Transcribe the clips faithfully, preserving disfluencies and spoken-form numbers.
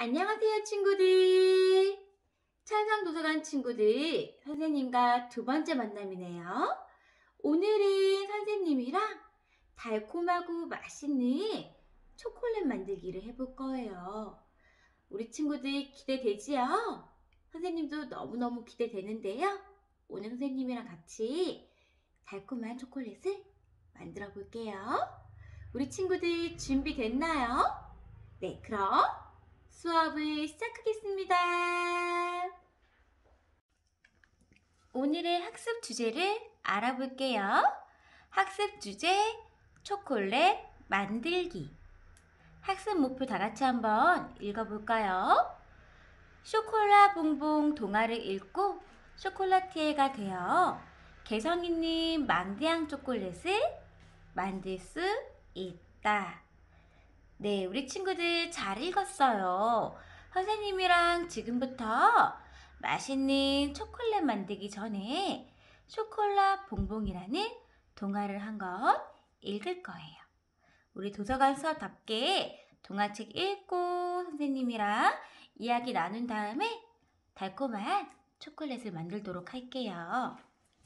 안녕하세요, 친구들. 천상도서관 친구들, 선생님과 두 번째 만남이네요. 오늘은 선생님이랑 달콤하고 맛있는 초콜릿 만들기를 해볼 거예요. 우리 친구들 기대되지요? 선생님도 너무너무 기대되는데요. 오늘 선생님이랑 같이 달콤한 초콜릿을 만들어 볼게요. 우리 친구들 준비됐나요? 네, 그럼 수업을 시작하겠습니다. 오늘의 학습 주제를 알아볼게요. 학습 주제 초콜릿 만들기. 학습 목표 다 같이 한번 읽어볼까요? 쇼콜라 봉봉 동화를 읽고 쇼콜라티에가 되어 개성 있는 망대향 초콜릿을 만들 수 있다. 네, 우리 친구들 잘 읽었어요. 선생님이랑 지금부터 맛있는 초콜릿 만들기 전에 쇼콜라 봉봉이라는 동화를 한권 읽을 거예요. 우리 도서관 수업답게 동화책 읽고 선생님이랑 이야기 나눈 다음에 달콤한 초콜릿을 만들도록 할게요.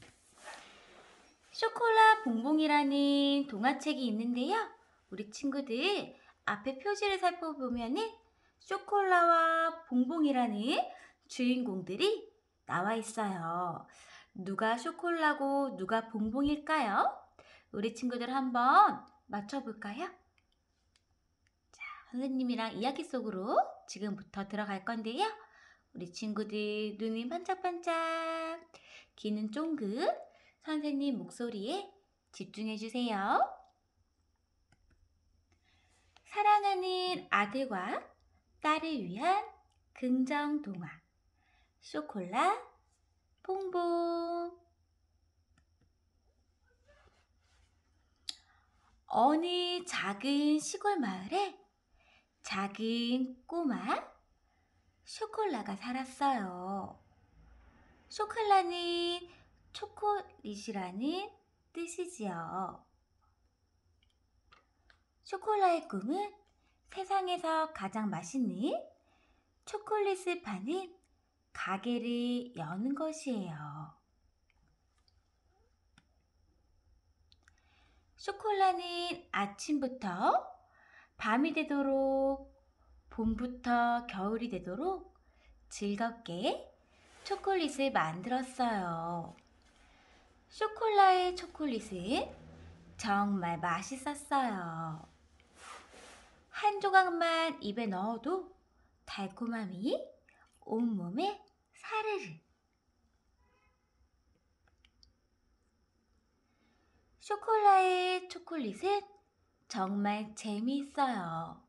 쇼콜라 봉봉이라는 동화책이 있는데요. 우리 친구들 앞에 표지를 살펴보면은 쇼콜라와 봉봉이라는 주인공들이 나와 있어요. 누가 쇼콜라고 누가 봉봉일까요? 우리 친구들 한번 맞춰볼까요? 자, 선생님이랑 이야기 속으로 지금부터 들어갈 건데요. 우리 친구들 눈이 반짝반짝, 귀는 쫑긋, 선생님 목소리에 집중해 주세요. 사랑하는 아들과 딸을 위한 긍정 동화 쇼콜라 봉봉. 어느 작은 시골 마을에 작은 꼬마 쇼콜라가 살았어요. 쇼콜라는 초콜릿이라는 뜻이지요. 쇼콜라의 꿈은 세상에서 가장 맛있는 초콜릿을 파는 가게를 여는 것이에요. 쇼콜라는 아침부터 밤이 되도록, 봄부터 겨울이 되도록 즐겁게 초콜릿을 만들었어요. 쇼콜라의 초콜릿은 정말 맛있었어요. 한 조각만 입에 넣어도 달콤함이 온몸에 사르르. 쇼콜라의 초콜릿은 정말 재미있어요.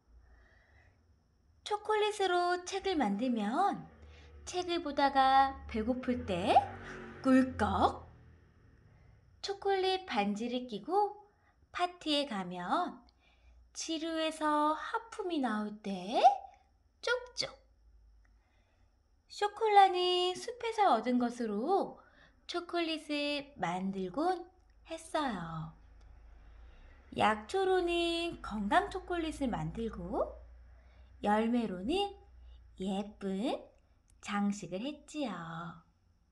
초콜릿으로 책을 만들면 책을 보다가 배고플 때 꿀꺽. 초콜릿 반지를 끼고 파티에 가면 지루해서 하품이 나올 때 쪽쪽. 쇼콜라는 숲에서 얻은 것으로 초콜릿을 만들곤 했어요. 약초로는 건강 초콜릿을 만들고 열매로는 예쁜 장식을 했지요.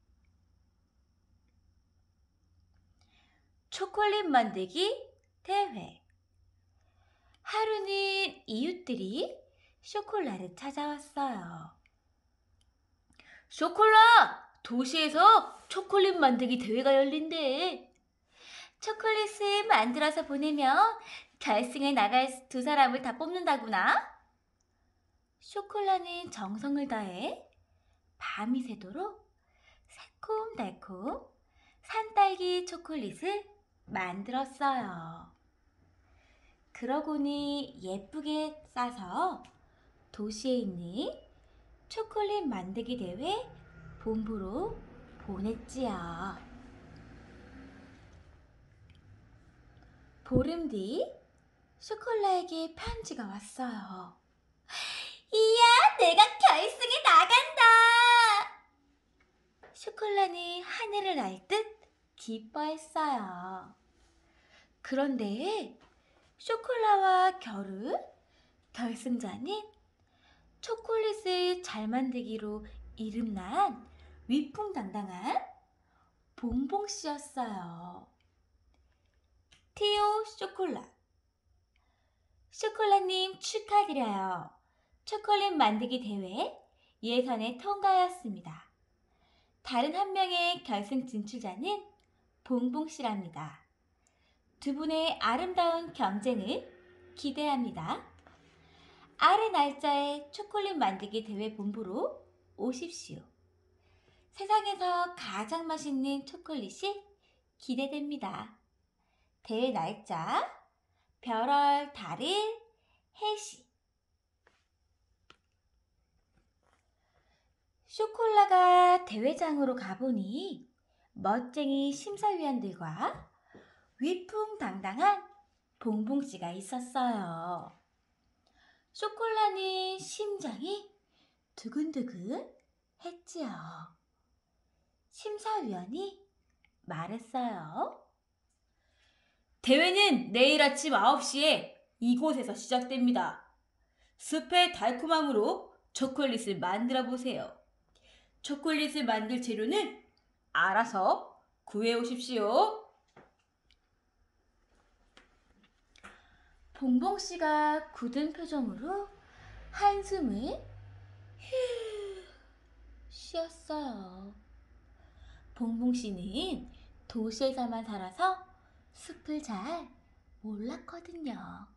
초콜릿 만들기 대회. 하루는 이웃들이 쇼콜라를 찾아왔어요. 쇼콜라! 도시에서 초콜릿 만들기 대회가 열린대. 초콜릿을 만들어서 보내면 결승에 나갈 두 사람을 다 뽑는다구나. 쇼콜라는 정성을 다해 밤이 새도록 새콤달콤 산딸기 초콜릿을 만들었어요. 그러고니 예쁘게 싸서 도시에 있는 초콜릿 만들기 대회 본부로 보냈지요. 보름 뒤 쇼콜라에게 편지가 왔어요. 이야, 내가 결승에 나간다! 쇼콜라는 하늘을 날 듯 기뻐했어요. 그런데 쇼콜라와 겨루 결승자는 초콜릿을 잘 만들기로 이름난 위풍당당한 봉봉씨였어요. 티오 쇼콜라. 쇼콜라님 축하드려요. 초콜릿 만들기 대회 예선에 통과하였습니다. 다른 한 명의 결승 진출자는 봉봉씨랍니다. 두 분의 아름다운 경쟁을 기대합니다. 아래 날짜에 초콜릿 만들기 대회 본부로 오십시오. 세상에서 가장 맛있는 초콜릿이 기대됩니다. 대회 날짜, 별월, 달일, 해시. 쇼콜라가 대회장으로 가보니 멋쟁이 심사위원들과 위풍당당한 봉봉씨가 있었어요. 쇼콜라는 심장이 두근두근 했지요. 심사위원이 말했어요. 대회는 내일 아침 아홉 시에 이곳에서 시작됩니다. 숲의 달콤함으로 초콜릿을 만들어 보세요. 초콜릿을 만들 재료는 알아서 구해 오십시오. 봉봉씨가 굳은 표정으로 한숨을 휴 쉬었어요. 봉봉씨는 도시에서만 살아서 숲을 잘 몰랐거든요.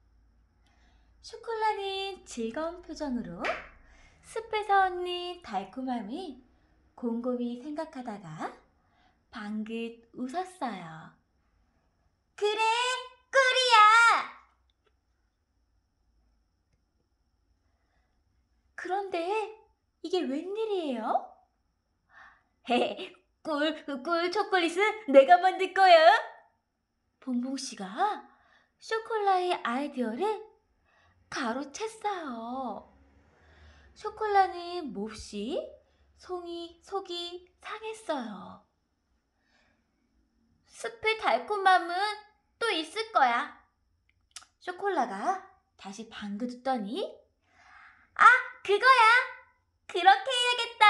쇼콜라는 즐거운 표정으로 숲에서 얻는 달콤함을 곰곰이 생각하다가 방긋 웃었어요. 그래, 꿀이야! 그런데 이게 웬일이에요? 헤헤, 꿀, 꿀 초콜릿은 내가 만들 거야. 봉봉씨가 쇼콜라의 아이디어를 가로챘어요. 쇼콜라는 몹시 송이, 속이 상했어요. 숲의 달콤함은 또 있을 거야. 쇼콜라가 다시 방긋 웃더니 아, 그거야! 그렇게 해야겠다!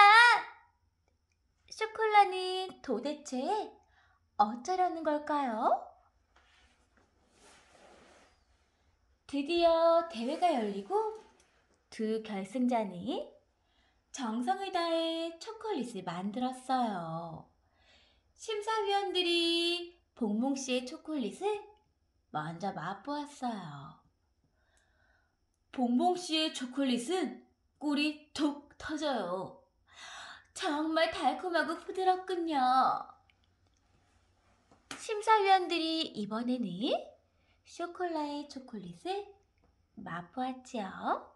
쇼콜라는 도대체 어쩌려는 걸까요? 드디어 대회가 열리고 두 결승자는 정성을 다해 초콜릿을 만들었어요. 심사위원들이 봉봉씨의 초콜릿을 먼저 맛보았어요. 봉봉씨의 초콜릿은 꿀이 톡 터져요. 정말 달콤하고 부드럽군요. 심사위원들이 이번에는 쇼콜라의 초콜릿을 맛보았지요.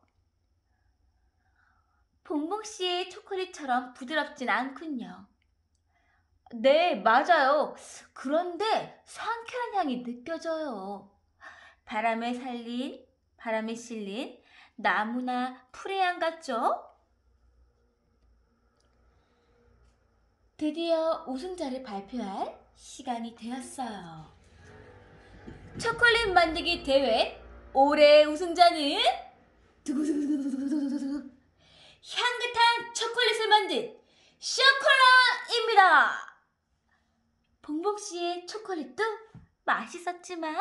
봉봉씨의 초콜릿처럼 부드럽진 않군요. 네, 맞아요. 그런데 상쾌한 향이 느껴져요. 바람에 살린, 바람에 실린 나무나 풀의 향 같죠? 드디어 우승자를 발표할 시간이 되었어요. 초콜릿 만들기 대회 올해의 우승자는 두구두구두구두구두구 향긋한 초콜릿을 만든 쇼콜라입니다. 봉봉씨의 초콜릿도 맛있었지만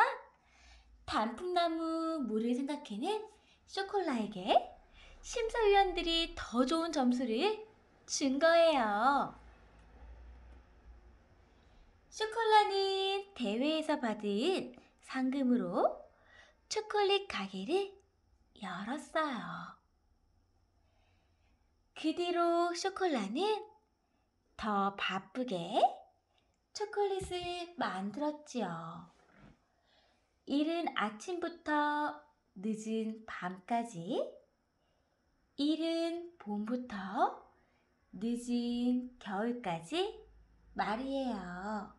단풍나무 물을 생각해낸 쇼콜라에게 심사위원들이 더 좋은 점수를 준 거예요. 쇼콜라는 대회에서 받은 상금으로 초콜릿 가게를 열었어요. 그 뒤로 쇼콜라는 더 바쁘게 초콜릿을 만들었지요. 이른 아침부터 늦은 밤까지, 이른 봄부터 늦은 겨울까지 말이에요.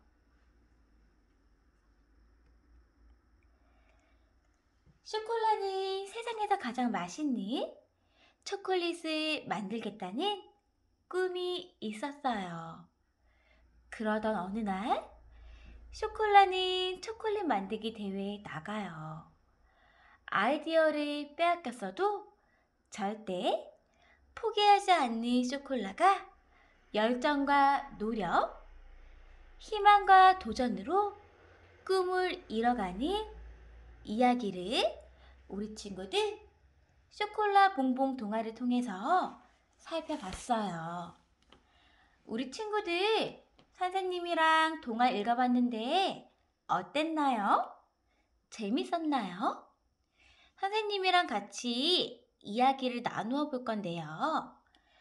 쇼콜라는 세상에서 가장 맛있는 초콜릿을 만들겠다는 꿈이 있었어요. 그러던 어느 날 쇼콜라는 초콜릿 만들기 대회에 나가요. 아이디어를 빼앗겼어도 절대 포기하지 않는 쇼콜라가 열정과 노력, 희망과 도전으로 꿈을 이뤄가는 이야기를 우리 친구들 쇼콜라 봉봉 동화를 통해서 살펴봤어요. 우리 친구들 선생님이랑 동화 읽어봤는데 어땠나요? 재밌었나요? 선생님이랑 같이 이야기를 나누어 볼 건데요.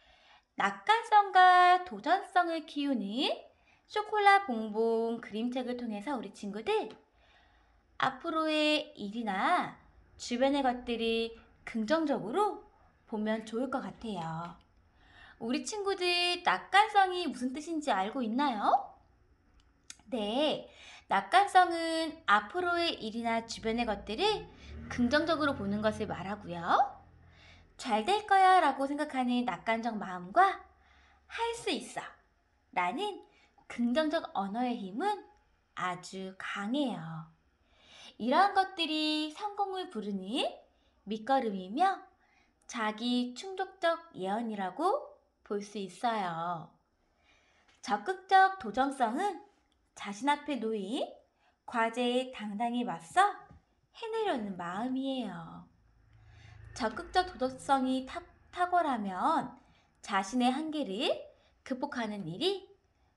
낙관성과 도전성을 키우는 쇼콜라 봉봉 그림책을 통해서 우리 친구들 앞으로의 일이나 주변의 것들을 긍정적으로 보면 좋을 것 같아요. 우리 친구들 낙관성이 무슨 뜻인지 알고 있나요? 네, 낙관성은 앞으로의 일이나 주변의 것들을 긍정적으로 보는 것을 말하고요. 잘 될 거야 라고 생각하는 낙관적 마음과 할 수 있어 라는 긍정적 언어의 힘은 아주 강해요. 이러한 것들이 성공을 부르는 밑거름이며 자기 충족적 예언이라고 볼 수 있어요. 적극적 도전성은 자신 앞에 놓인 과제에 당당히 맞서 해내려는 마음이에요. 적극적 도덕성이 탁, 탁월하면 자신의 한계를 극복하는 일이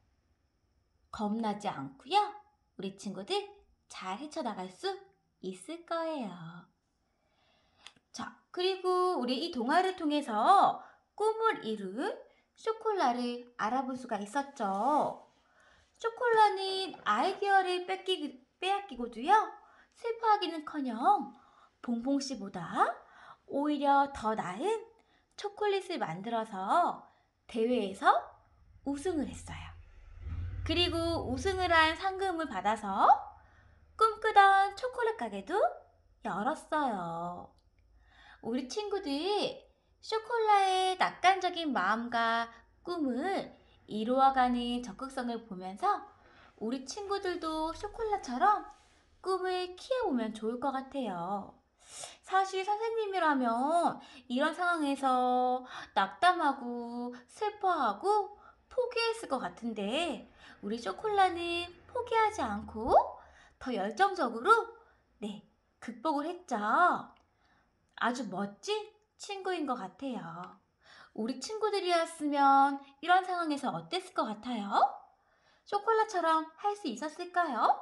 겁나지 않고요. 우리 친구들 잘 헤쳐나갈 수 있을 거예요. 자, 그리고 우리 이 동화를 통해서 꿈을 이룬 쇼콜라를 알아볼 수가 있었죠. 쇼콜라는 아이디어를 뺏기, 빼앗기고도요. 슬퍼하기는커녕 봉봉씨보다 오히려 더 나은 초콜릿을 만들어서 대회에서 우승을 했어요. 그리고 우승을 한 상금을 받아서 꿈꾸던 초콜릿 가게도 열었어요. 우리 친구들 쇼콜라의 낙관적인 마음과 꿈을 이루어가는 적극성을 보면서 우리 친구들도 쇼콜라처럼 꿈을 키워보면 좋을 것 같아요. 사실 선생님이라면 이런 상황에서 낙담하고 슬퍼하고 포기했을 것 같은데 우리 쇼콜라는 포기하지 않고 더 열정적으로 네, 극복을 했죠. 아주 멋진 친구인 것 같아요. 우리 친구들이었으면 이런 상황에서 어땠을 것 같아요? 쇼콜라처럼 할 수 있었을까요?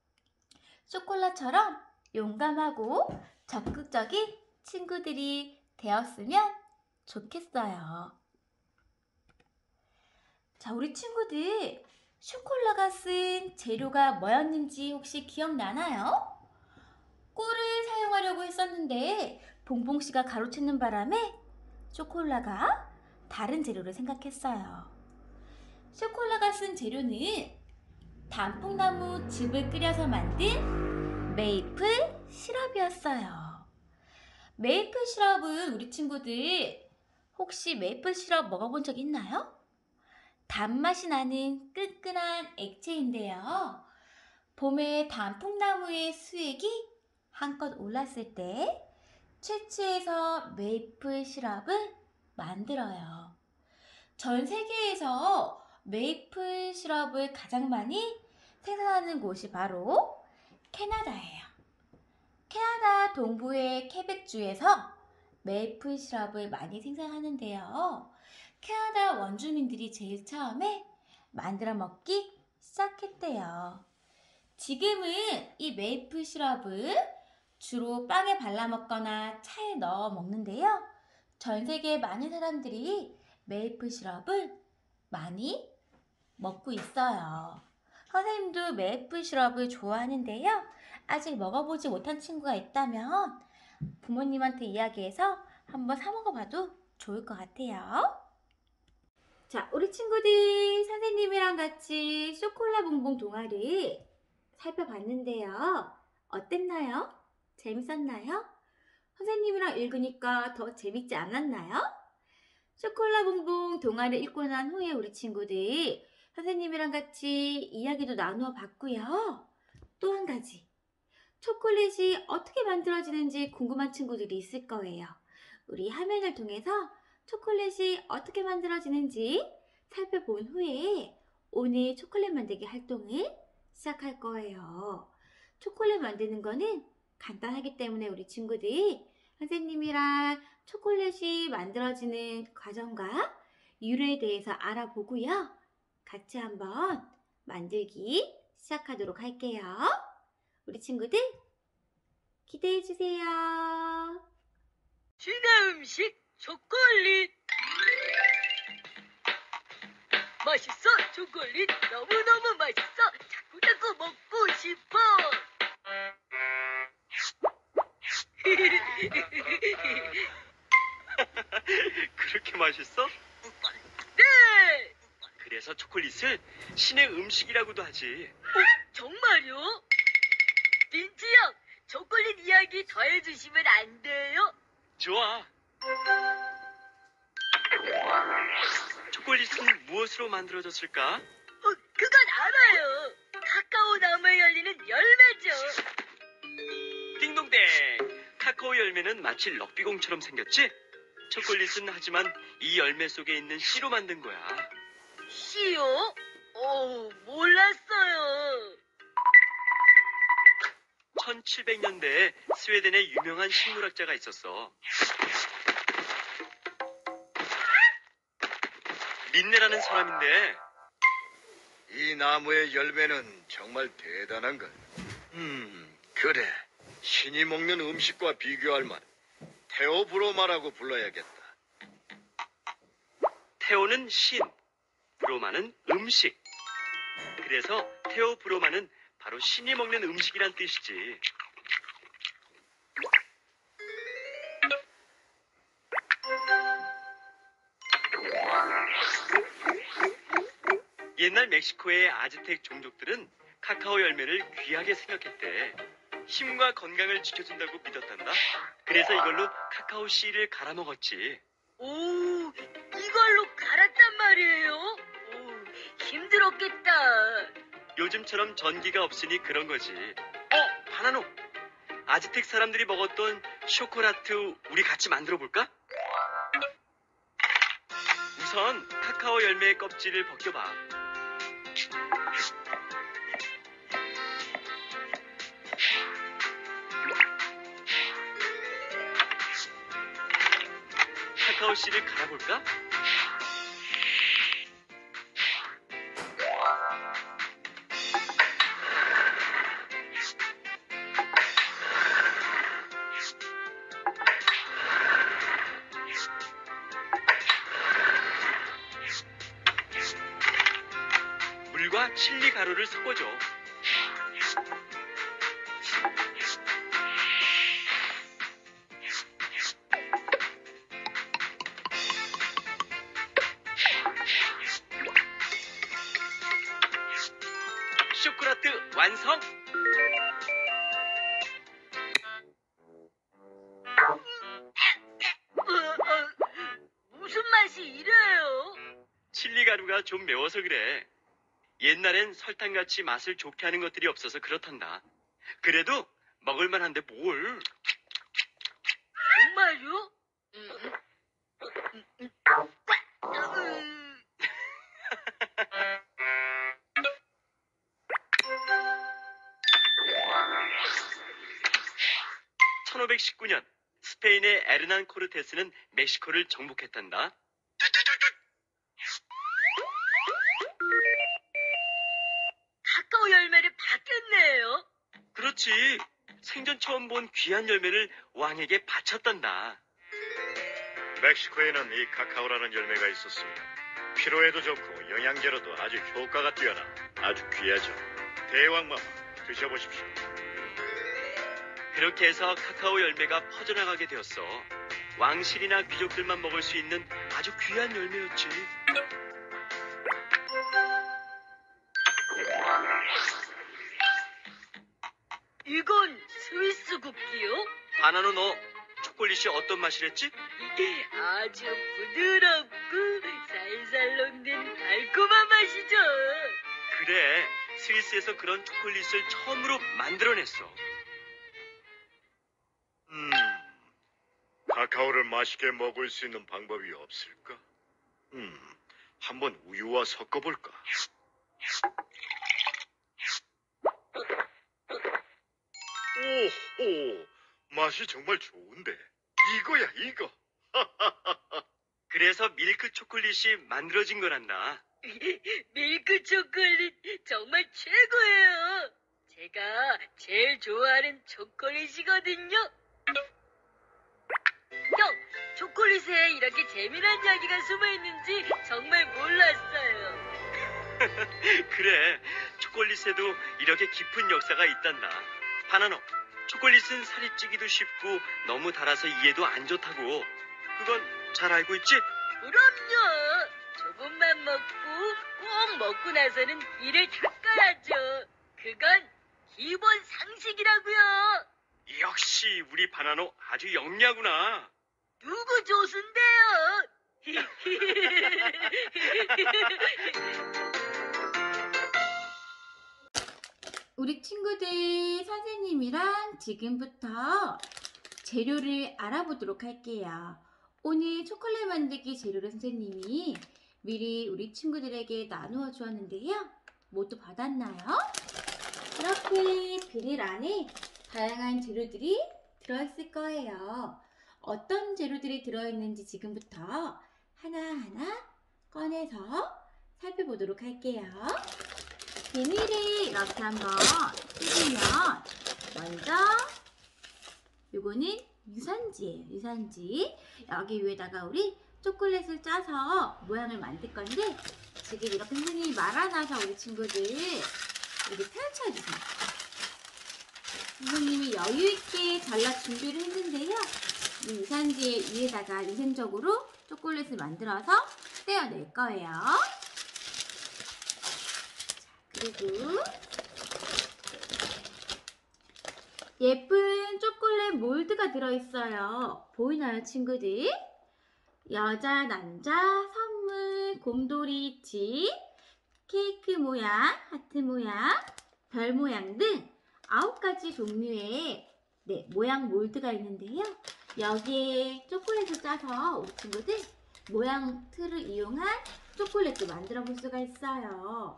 쇼콜라처럼 용감하고 적극적인 친구들이 되었으면 좋겠어요. 자, 우리 친구들 쇼콜라가 쓴 재료가 뭐였는지 혹시 기억나나요? 꿀을 사용하려고 했었는데 봉봉씨가 가로채는 바람에 쇼콜라가 다른 재료를 생각했어요. 쇼콜라가 쓴 재료는 단풍나무 즙을 끓여서 만든 메이플 시럽이었어요. 메이플 시럽은 우리 친구들 혹시 메이플 시럽 먹어본 적 있나요? 단맛이 나는 끈끈한 액체인데요. 봄에 단풍나무의 수액이 한껏 올랐을 때 채취해서 메이플 시럽을 만들어요. 전 세계에서 메이플 시럽을 가장 많이 생산하는 곳이 바로 캐나다예요. 캐나다 동부의 케벡주에서 메이플 시럽을 많이 생산하는데요. 캐나다 원주민들이 제일 처음에 만들어 먹기 시작했대요. 지금은 이 메이플 시럽을 주로 빵에 발라 먹거나 차에 넣어 먹는데요. 전 세계 많은 사람들이 메이플 시럽을 많이 먹고 있어요. 선생님도 메이플 시럽을 좋아하는데요. 아직 먹어보지 못한 친구가 있다면 부모님한테 이야기해서 한번 사 먹어봐도 좋을 것 같아요. 자, 우리 친구들 선생님이랑 같이 쇼콜라 봉봉 동화를 살펴봤는데요. 어땠나요? 재밌었나요? 선생님이랑 읽으니까 더 재밌지 않았나요? 쇼콜라 봉봉 동화를 읽고 난 후에 우리 친구들 선생님이랑 같이 이야기도 나누어 봤고요. 또 한 가지, 초콜릿이 어떻게 만들어지는지 궁금한 친구들이 있을 거예요. 우리 화면을 통해서 초콜릿이 어떻게 만들어지는지 살펴본 후에 오늘 초콜릿 만들기 활동을 시작할 거예요. 초콜릿 만드는 거는 간단하기 때문에 우리 친구들 선생님이랑 초콜릿이 만들어지는 과정과 이유에 대해서 알아보고요. 같이 한번 만들기 시작하도록 할게요. 우리 친구들 기대해 주세요. 신의 음식 초콜릿. 맛있어 초콜릿 너무너무 맛있어. 자꾸자꾸 먹고 싶어. 그렇게 맛있어? 네. 그래서 초콜릿을 신의 음식이라고도 하지. 정말요? 빈치 형, 초콜릿 이야기 더 해주시면 안 돼요? 좋아. 초콜릿은 무엇으로 만들어졌을까? 어, 그건 알아요. 카카오 나무에 열리는 열매죠. 띵동댕. 카카오 열매는 마치 럭비공처럼 생겼지? 초콜릿은 하지만 이 열매 속에 있는 씨로 만든 거야. 씨요? 오, 몰랐어요. 천칠백 년대에 스웨덴의 유명한 식물학자가 있었어. 린네라는 사람인데, 이 나무의 열매는 정말 대단한걸. 음, 그래. 신이 먹는 음식과 비교할 만. 테오브로마라고 불러야겠다. 테오는 신, 브로마는 음식. 그래서 테오브로마는 바로 신이 먹는 음식이란 뜻이지. 옛날 멕시코의 아즈텍 종족들은 카카오 열매를 귀하게 생각했대. 힘과 건강을 지켜준다고 믿었단다. 그래서 이걸로 카카오 씨를 갈아 먹었지. 오, 이걸로 갈았단 말이에요? 오, 힘들었겠다. 요즘처럼 전기가 없으니 그런 거지. 어, 바나노. 아즈텍 사람들이 먹었던 쇼콜라트 우리 같이 만들어 볼까? 우선 카카오 열매의 껍질을 벗겨봐. 카카오 씨를 갈아볼까? 물과 칠리 가루를 섞어줘. 쇼콜라트 완성! 어, 어, 무슨 맛이 이래요? 칠리 가루가 좀 매워서 그래. 옛날엔 설탕같이 맛을 좋게 하는 것들이 없어서 그렇단다. 그래도 먹을만한데 뭘. 정말요? 음, 음, 음, 음. 천오백십구 년 스페인의 에르난 코르테스는 멕시코를 정복했단다. 카카오 열매를 받겠네요. 그렇지. 생전 처음 본 귀한 열매를 왕에게 바쳤단다. 멕시코에는 이 카카오라는 열매가 있었습니다. 피로에도 좋고 영양제로도 아주 효과가 뛰어나 아주 귀하죠. 대왕마마 드셔보십시오. 그렇게 해서 카카오 열매가 퍼져나가게 되었어. 왕실이나 귀족들만 먹을 수 있는 아주 귀한 열매였지. 이건 스위스 쿠키요? 바나노 너 초콜릿이 어떤 맛이랬지? 아주 부드럽고 살살 녹는 달콤한 맛이죠. 그래, 스위스에서 그런 초콜릿을 처음으로 만들어냈어. 음, 카카오를 맛있게 먹을 수 있는 방법이 없을까? 음, 한번 우유와 섞어볼까? 오호, 맛이 정말 좋은데. 이거야, 이거. 그래서 밀크 초콜릿이 만들어진 거란다. 밀크 초콜릿 정말 최고예요. 제가 제일 좋아하는 초콜릿이거든요. 형, 초콜릿에 이렇게 재미난 이야기가 숨어 있는지 정말 몰랐어요. 그래, 초콜릿에도 이렇게 깊은 역사가 있단다. 바나나, 초콜릿은 살이 찌기도 쉽고 너무 달아서 이해도 안 좋다고. 그건 잘 알고 있지? 그럼요. 조금만 먹고 꼭 먹고 나서는 이를 닦아야죠. 그건 기본 상식이라고요. 역시 우리 바나노 아주 영리하구나. 누구 조순데요? 우리 친구들 선생님이랑 지금부터 재료를 알아보도록 할게요. 오늘 초콜릿 만들기 재료를 선생님이 미리 우리 친구들에게 나누어 주었는데요. 모두 받았나요? 이렇게 비닐 안에 다양한 재료들이 들어있을 거예요. 어떤 재료들이 들어있는지 지금부터 하나하나 꺼내서 살펴보도록 할게요. 비닐을 이렇게 한번 뜯으면 먼저 요거는 유산지예요. 유산지. 여기 위에다가 우리 초콜릿을 짜서 모양을 만들 건데 지금 이렇게 선생님이 말아놔서 우리 친구들 이렇게 펼쳐주세요. 선생님이 여유있게 잘라 준비를 했는데요. 이 유산지 위에다가 위생적으로 초콜릿을 만들어서 떼어낼 거예요. 그리고 예쁜 초콜릿 몰드가 들어있어요. 보이나요, 친구들? 여자, 남자, 선물, 곰돌이, 집, 케이크 모양, 하트 모양, 별 모양 등 아홉 가지 종류의 네, 모양 몰드가 있는데요. 여기에 초콜릿을 짜서 우리 친구들 모양 틀을 이용한 초콜릿도 만들어 볼 수가 있어요.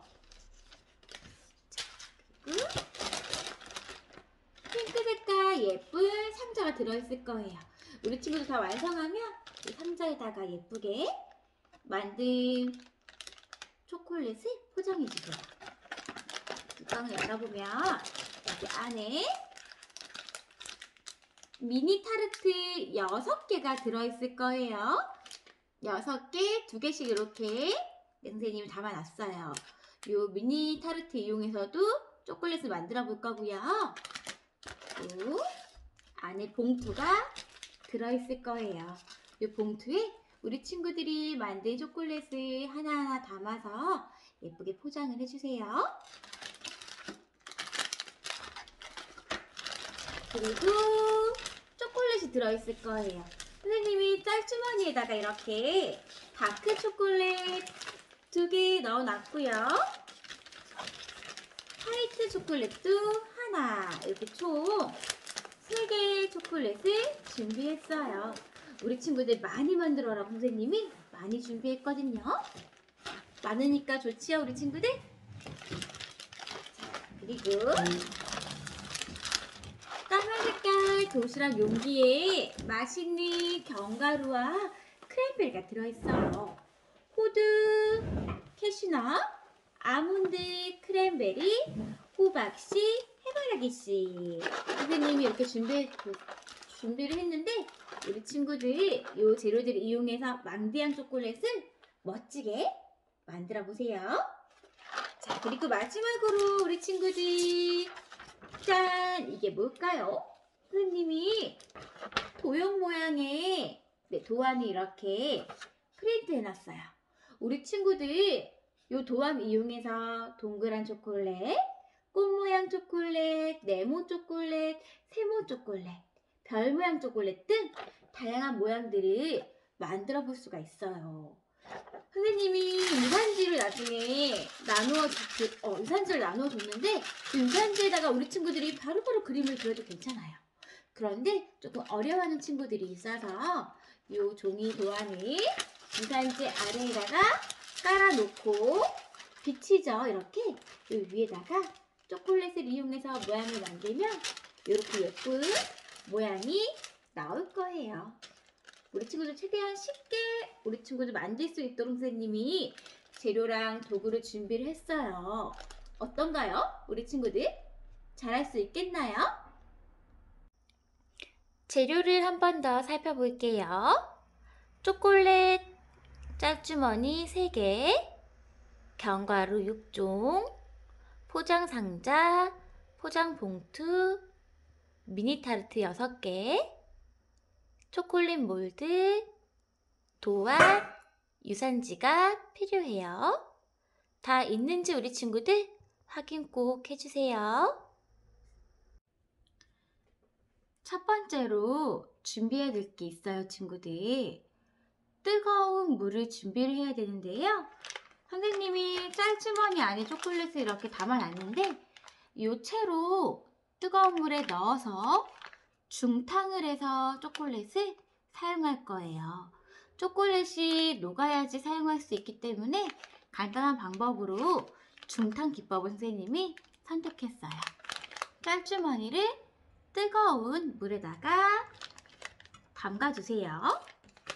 그리고 핑크 색깔 예쁜 상자가 들어있을 거예요. 우리 친구들 다 완성하면 이 상자에다가 예쁘게 만든 초콜릿을 포장해 주세요. 뚜껑을 열어보면 여기 안에 미니 타르트 여섯 개가 들어있을 거예요. 여섯 개, 두 개씩 이렇게 선생님이 담아놨어요. 이 미니 타르트 이용해서도 초콜릿을 만들어 볼 거고요. 또 안에 봉투가 들어있을 거예요. 이 봉투에 우리 친구들이 만든 초콜릿을 하나하나 담아서 예쁘게 포장을 해주세요. 그리고 초콜릿이 들어있을 거예요. 선생님이 짤주머니에다가 이렇게 다크 초콜릿 두 개 넣어놨고요. 화이트 초콜릿도 하나, 이렇게 총 세 개의 초콜릿을 준비했어요. 우리 친구들 많이 만들어라 선생님이 많이 준비했거든요. 많으니까 좋지요, 우리 친구들? 자, 그리고 까만 색깔 도시락 용기에 맛있는 견과류와 크랜베리가 들어있어요. 호두, 캐슈넛, 아몬드, 크랜베리, 호박씨, 해바라기씨. 선생님이 이렇게 준비, 준비를 했는데 우리 친구들 이 재료들을 이용해서 망디한 초콜릿을 멋지게 만들어 보세요. 자, 그리고 마지막으로 우리 친구들 짠! 이게 뭘까요? 선생님이 도형 모양의 네, 도안이 이렇게 프린트 해놨어요. 우리 친구들 이 도안 이용해서 동그란 초콜릿, 꽃 모양 초콜릿, 네모 초콜릿, 세모 초콜릿, 별 모양 초콜릿 등 다양한 모양들을 만들어 볼 수가 있어요. 선생님이 유산지를 나중에 나누어 주, 어, 유산지를 나누어 줬는데 그 유산지에다가 우리 친구들이 바로바로 그림을 그려도 괜찮아요. 그런데 조금 어려워하는 친구들이 있어서 이 종이 도안을 유산지 아래에다가 깔아놓고 비치죠. 이렇게 이 위에다가 초콜릿을 이용해서 모양을 만들면 이렇게 예쁜 모양이 나올 거예요. 우리 친구들 최대한 쉽게 우리 친구들 만들 수 있도록 선생님이 재료랑 도구를 준비를 했어요. 어떤가요? 우리 친구들 잘할 수 있겠나요? 재료를 한 번 더 살펴볼게요. 초콜릿 짤주머니 세 개, 견과류 육 종, 포장 상자, 포장 봉투, 미니 타르트 여섯 개, 초콜릿 몰드, 도안, 유산지가 필요해요. 다 있는지 우리 친구들 확인 꼭 해주세요. 첫 번째로 준비해야 될 게 있어요, 친구들. 뜨거운 물을 준비를 해야 되는데요. 선생님이 짤주머니 안에 초콜릿을 이렇게 담아놨는데 이 채로 뜨거운 물에 넣어서 중탕을 해서 초콜릿을 사용할 거예요. 초콜릿이 녹아야지 사용할 수 있기 때문에 간단한 방법으로 중탕 기법을 선생님이 선택했어요. 짤주머니를 뜨거운 물에다가 담가주세요.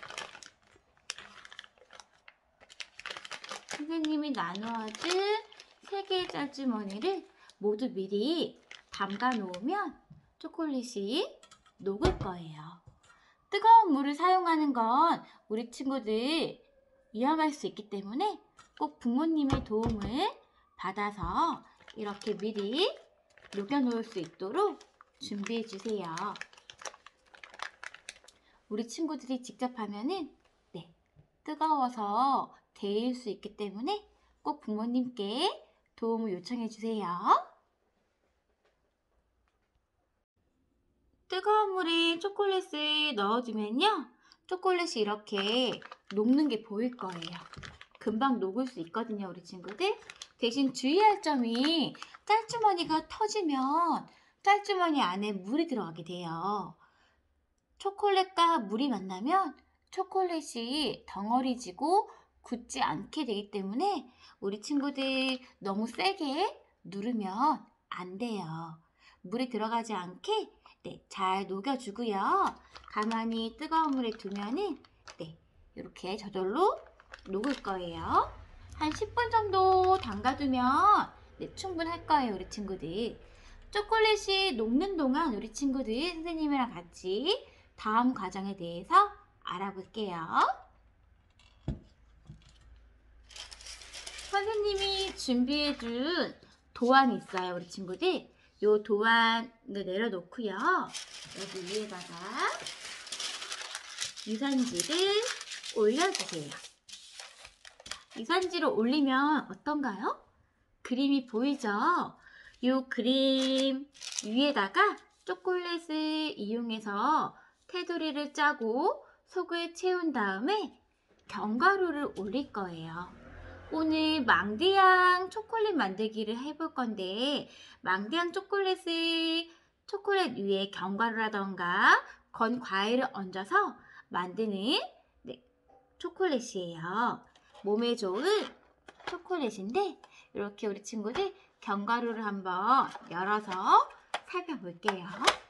선생님이 나누어준 세 개의 짤주머니를 모두 미리 담가 놓으면 초콜릿이 녹을 거예요. 뜨거운 물을 사용하는 건 우리 친구들 위험할 수 있기 때문에 꼭 부모님의 도움을 받아서 이렇게 미리 녹여 놓을 수 있도록 준비해 주세요. 우리 친구들이 직접 하면은 네, 뜨거워서 데일 수 있기 때문에 꼭 부모님께 도움을 요청해 주세요. 뜨거운 물에 초콜릿을 넣어주면요, 초콜릿이 이렇게 녹는 게 보일 거예요. 금방 녹을 수 있거든요, 우리 친구들. 대신 주의할 점이 짤주머니가 터지면 짤주머니 안에 물이 들어가게 돼요. 초콜릿과 물이 만나면 초콜릿이 덩어리지고 굳지 않게 되기 때문에 우리 친구들 너무 세게 누르면 안 돼요. 물이 들어가지 않게 네, 잘 녹여주고요. 가만히 뜨거운 물에 두면은 네, 이렇게 저절로 녹을 거예요. 한 십 분 정도 담가두면 네, 충분할 거예요, 우리 친구들. 초콜릿이 녹는 동안 우리 친구들 선생님이랑 같이 다음 과정에 대해서 알아볼게요. 선생님이 준비해준 도안이 있어요, 우리 친구들. 요 도안을 내려놓고요. 여기 위에다가 유산지를 올려주세요. 유산지를 올리면 어떤가요? 그림이 보이죠? 요 그림 위에다가 초콜릿을 이용해서 테두리를 짜고 속을 채운 다음에 견과류를 올릴 거예요. 오늘 망디향 초콜릿 만들기를 해볼 건데 망디향 초콜릿을 초콜릿 위에 견과류라던가 건 과일을 얹어서 만드는 네, 초콜릿이에요. 몸에 좋은 초콜릿인데 이렇게 우리 친구들 견과류를 한번 열어서 살펴볼게요.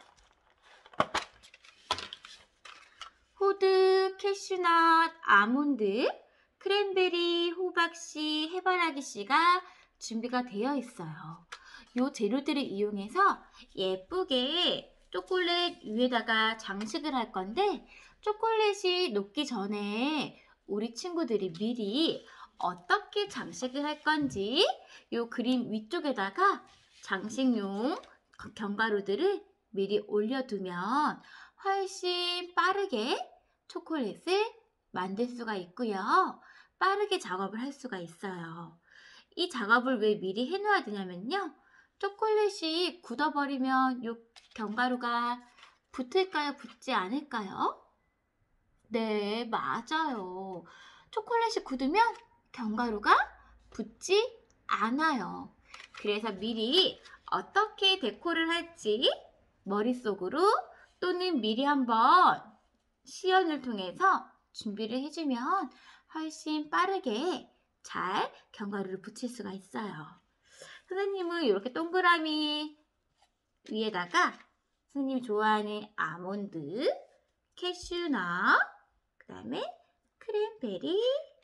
호두, 캐슈넛, 아몬드, 크랜베리, 호박씨, 해바라기씨가 준비가 되어 있어요. 이 재료들을 이용해서 예쁘게 초콜릿 위에다가 장식을 할 건데 초콜릿이 녹기 전에 우리 친구들이 미리 어떻게 장식을 할 건지 이 그림 위쪽에다가 장식용 견과류들을 미리 올려두면 훨씬 빠르게 초콜릿을 만들 수가 있고요. 빠르게 작업을 할 수가 있어요. 이 작업을 왜 미리 해놓아야 되냐면요. 초콜릿이 굳어버리면 이 견과류가 붙을까요? 붙지 않을까요? 네, 맞아요. 초콜릿이 굳으면 견과류가 붙지 않아요. 그래서 미리 어떻게 데코를 할지 머릿속으로 또는 미리 한번 시연을 통해서 준비를 해주면 훨씬 빠르게 잘 견과류를 붙일 수가 있어요. 선생님은 이렇게 동그라미 위에다가 선생님이 좋아하는 아몬드, 캐슈넛, 그 다음에 크랜베리,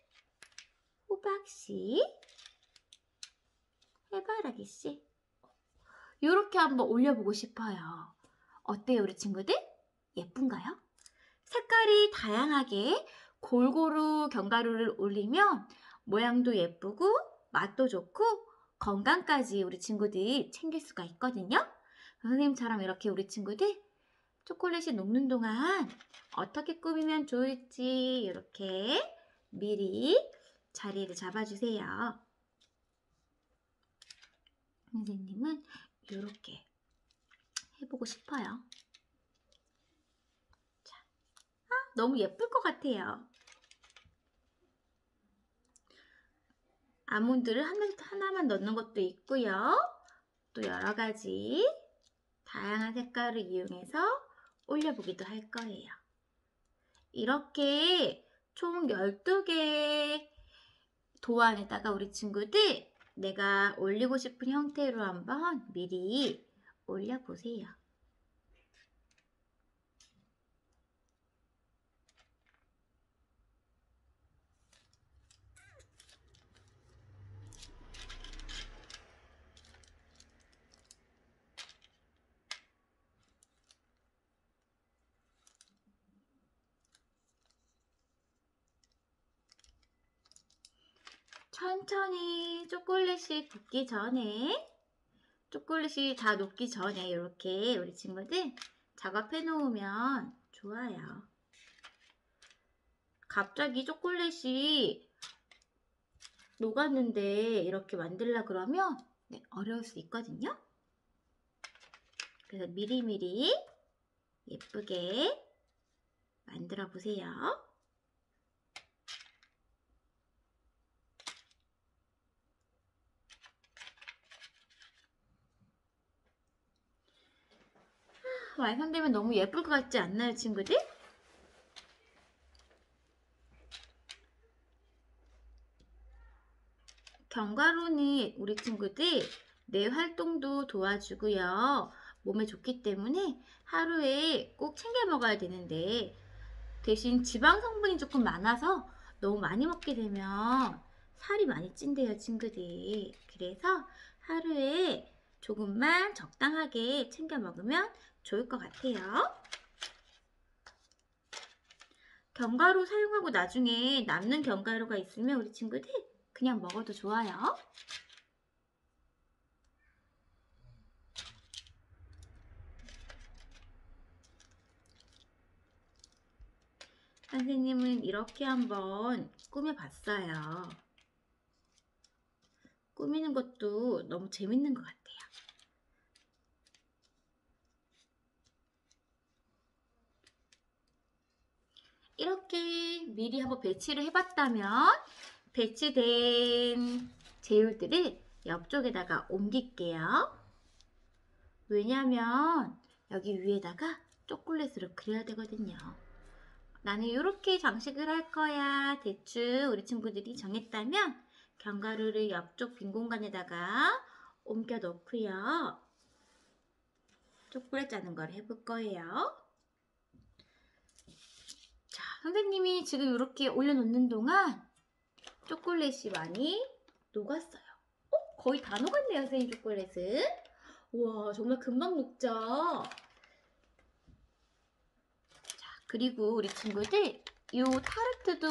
호박씨, 해바라기씨 이렇게 한번 올려보고 싶어요. 어때요, 우리 친구들? 예쁜가요? 색깔이 다양하게 골고루 견과류를 올리면 모양도 예쁘고 맛도 좋고 건강까지 우리 친구들이 챙길 수가 있거든요. 선생님처럼 이렇게 우리 친구들 초콜릿이 녹는 동안 어떻게 꾸미면 좋을지 이렇게 미리 자리를 잡아주세요. 선생님은 이렇게 해보고 싶어요. 자, 아, 너무 예쁠 것 같아요. 아몬드를 하나, 하나만 넣는 것도 있고요. 또 여러 가지 다양한 색깔을 이용해서 올려보기도 할 거예요. 이렇게 총 열두 개의 도안에다가 우리 친구들 내가 올리고 싶은 형태로 한번 미리 올려보세요. 천천히 초콜릿이 굳기 전에 초콜릿이 다 녹기 전에 이렇게 우리 친구들 작업해 놓으면 좋아요. 갑자기 초콜릿이 녹았는데 이렇게 만들려 그러면 네, 어려울 수 있거든요. 그래서 미리미리 예쁘게 만들어 보세요. 완성되면 너무 예쁠 것 같지 않나요, 친구들? 견과류는 우리 친구들 뇌 활동도 도와주고요. 몸에 좋기 때문에 하루에 꼭 챙겨 먹어야 되는데 대신 지방 성분이 조금 많아서 너무 많이 먹게 되면 살이 많이 찐대요, 친구들. 그래서 하루에 조금만 적당하게 챙겨 먹으면 좋을 것 같아요. 견과류 사용하고 나중에 남는 견과류가 있으면 우리 친구들 그냥 먹어도 좋아요. 선생님은 이렇게 한번 꾸며봤어요. 꾸미는 것도 너무 재밌는 것 같아요. 이렇게 미리 한번 배치를 해봤다면 배치된 제율들을 옆쪽에다가 옮길게요. 왜냐하면 여기 위에다가 초콜릿을 그려야 되거든요. 나는 이렇게 장식을 할 거야. 대충 우리 친구들이 정했다면 견과류를 옆쪽 빈 공간에다가 옮겨 놓고요. 초콜릿 짜는 걸 해볼 거예요. 자, 선생님이 지금 이렇게 올려놓는 동안 초콜릿이 많이 녹았어요. 어? 거의 다 녹았네요, 선생님 초콜릿은. 우와, 정말 금방 녹죠? 자, 그리고 우리 친구들 이 타르트도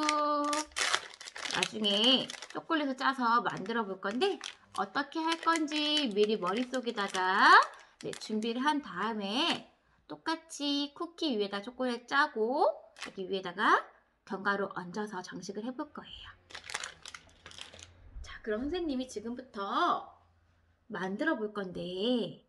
나중에 초콜릿을 짜서 만들어 볼 건데 어떻게 할 건지 미리 머릿속에다가 네, 준비를 한 다음에 똑같이 쿠키 위에다 초콜릿 짜고 여기 위에다가 견과류 얹어서 장식을 해볼 거예요. 자, 그럼 선생님이 지금부터 만들어 볼 건데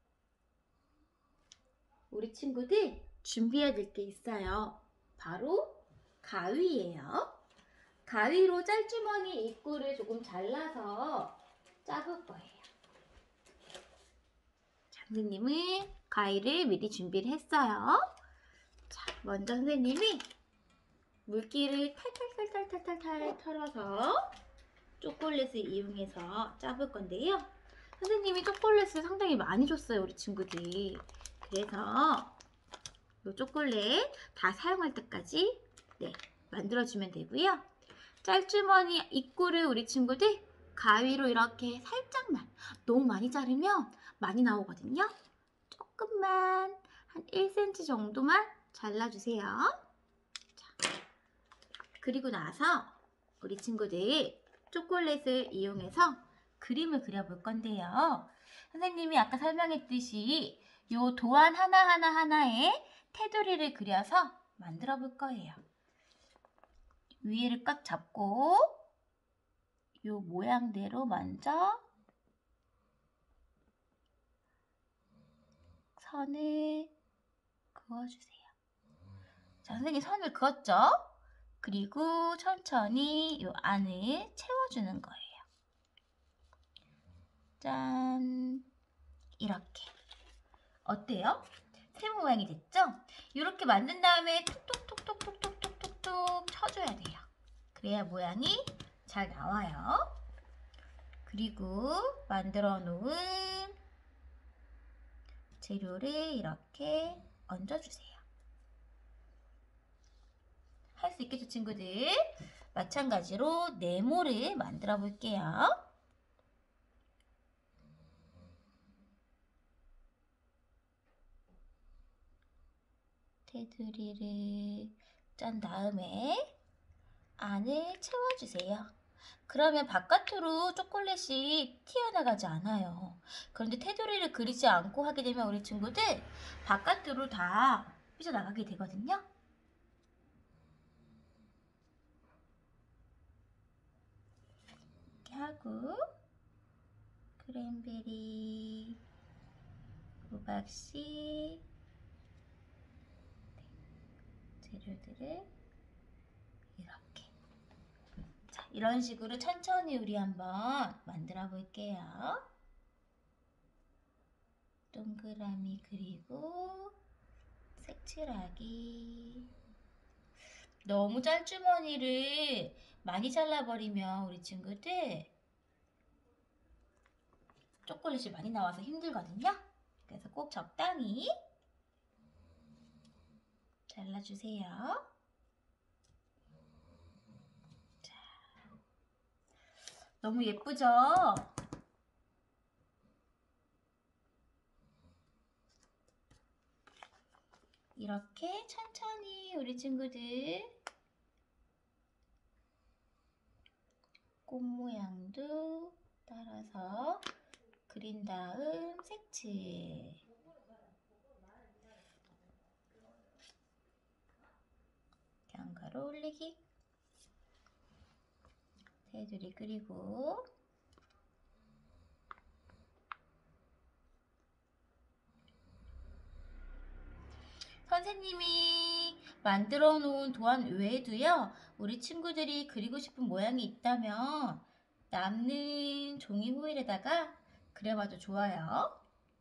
우리 친구들 준비해야 될 게 있어요. 바로 가위예요. 가위로 짤주머니 입구를 조금 잘라서 짜볼 거예요. 자, 선생님은 가위를 미리 준비를 했어요. 자, 먼저 선생님이 물기를 탈탈탈탈탈탈 털어서 초콜릿을 이용해서 짜볼 건데요. 선생님이 초콜릿을 상당히 많이 줬어요, 우리 친구들이. 그래서 이 초콜릿 다 사용할 때까지 네, 만들어주면 되고요. 짤주머니 입구를 우리 친구들 가위로 이렇게 살짝만, 너무 많이 자르면 많이 나오거든요. 조금만 한 일 센티미터 정도만 잘라주세요. 자, 그리고 나서 우리 친구들 초콜릿을 이용해서 그림을 그려볼 건데요. 선생님이 아까 설명했듯이 요 도안 하나하나 하나에 테두리를 그려서 만들어 볼 거예요. 위에를 꽉 잡고 요 모양대로 먼저 선을 그어주세요. 자, 선생님 선을 그었죠? 그리고 천천히 요 안을 채워주는 거예요. 짠! 이렇게. 어때요? 세모 모양이 됐죠? 이렇게 만든 다음에 톡톡톡톡톡톡톡톡 쳐줘야 돼요. 그래야 모양이 잘 나와요. 그리고 만들어 놓은 재료를 이렇게 얹어주세요. 할 수 있겠죠, 친구들? 마찬가지로 네모를 만들어 볼게요. 테두리를 짠 다음에 안을 채워주세요. 그러면 바깥으로 초콜릿이 튀어나가지 않아요. 그런데 테두리를 그리지 않고 하게 되면 우리 친구들 바깥으로 다 삐져나가게 되거든요. 이렇게 하고 크랜베리, 호박씨 재료들을 이렇게 자, 이런 식으로 천천히 우리 한번 만들어 볼게요. 동그라미 그리고 색칠하기. 너무 짤주머니를 많이 잘라버리면 우리 친구들 초콜릿이 많이 나와서 힘들거든요. 그래서 꼭 적당히 잘라주세요. 자, 너무 예쁘죠? 이렇게 천천히 우리 친구들 꽃 모양도 따라서 그린 다음 색칠. 견과류 올리기. 테두리 그리고 선생님이 만들어 놓은 도안 외에도요, 우리 친구들이 그리고 싶은 모양이 있다면 남는 종이 호일에다가 그려봐도 좋아요.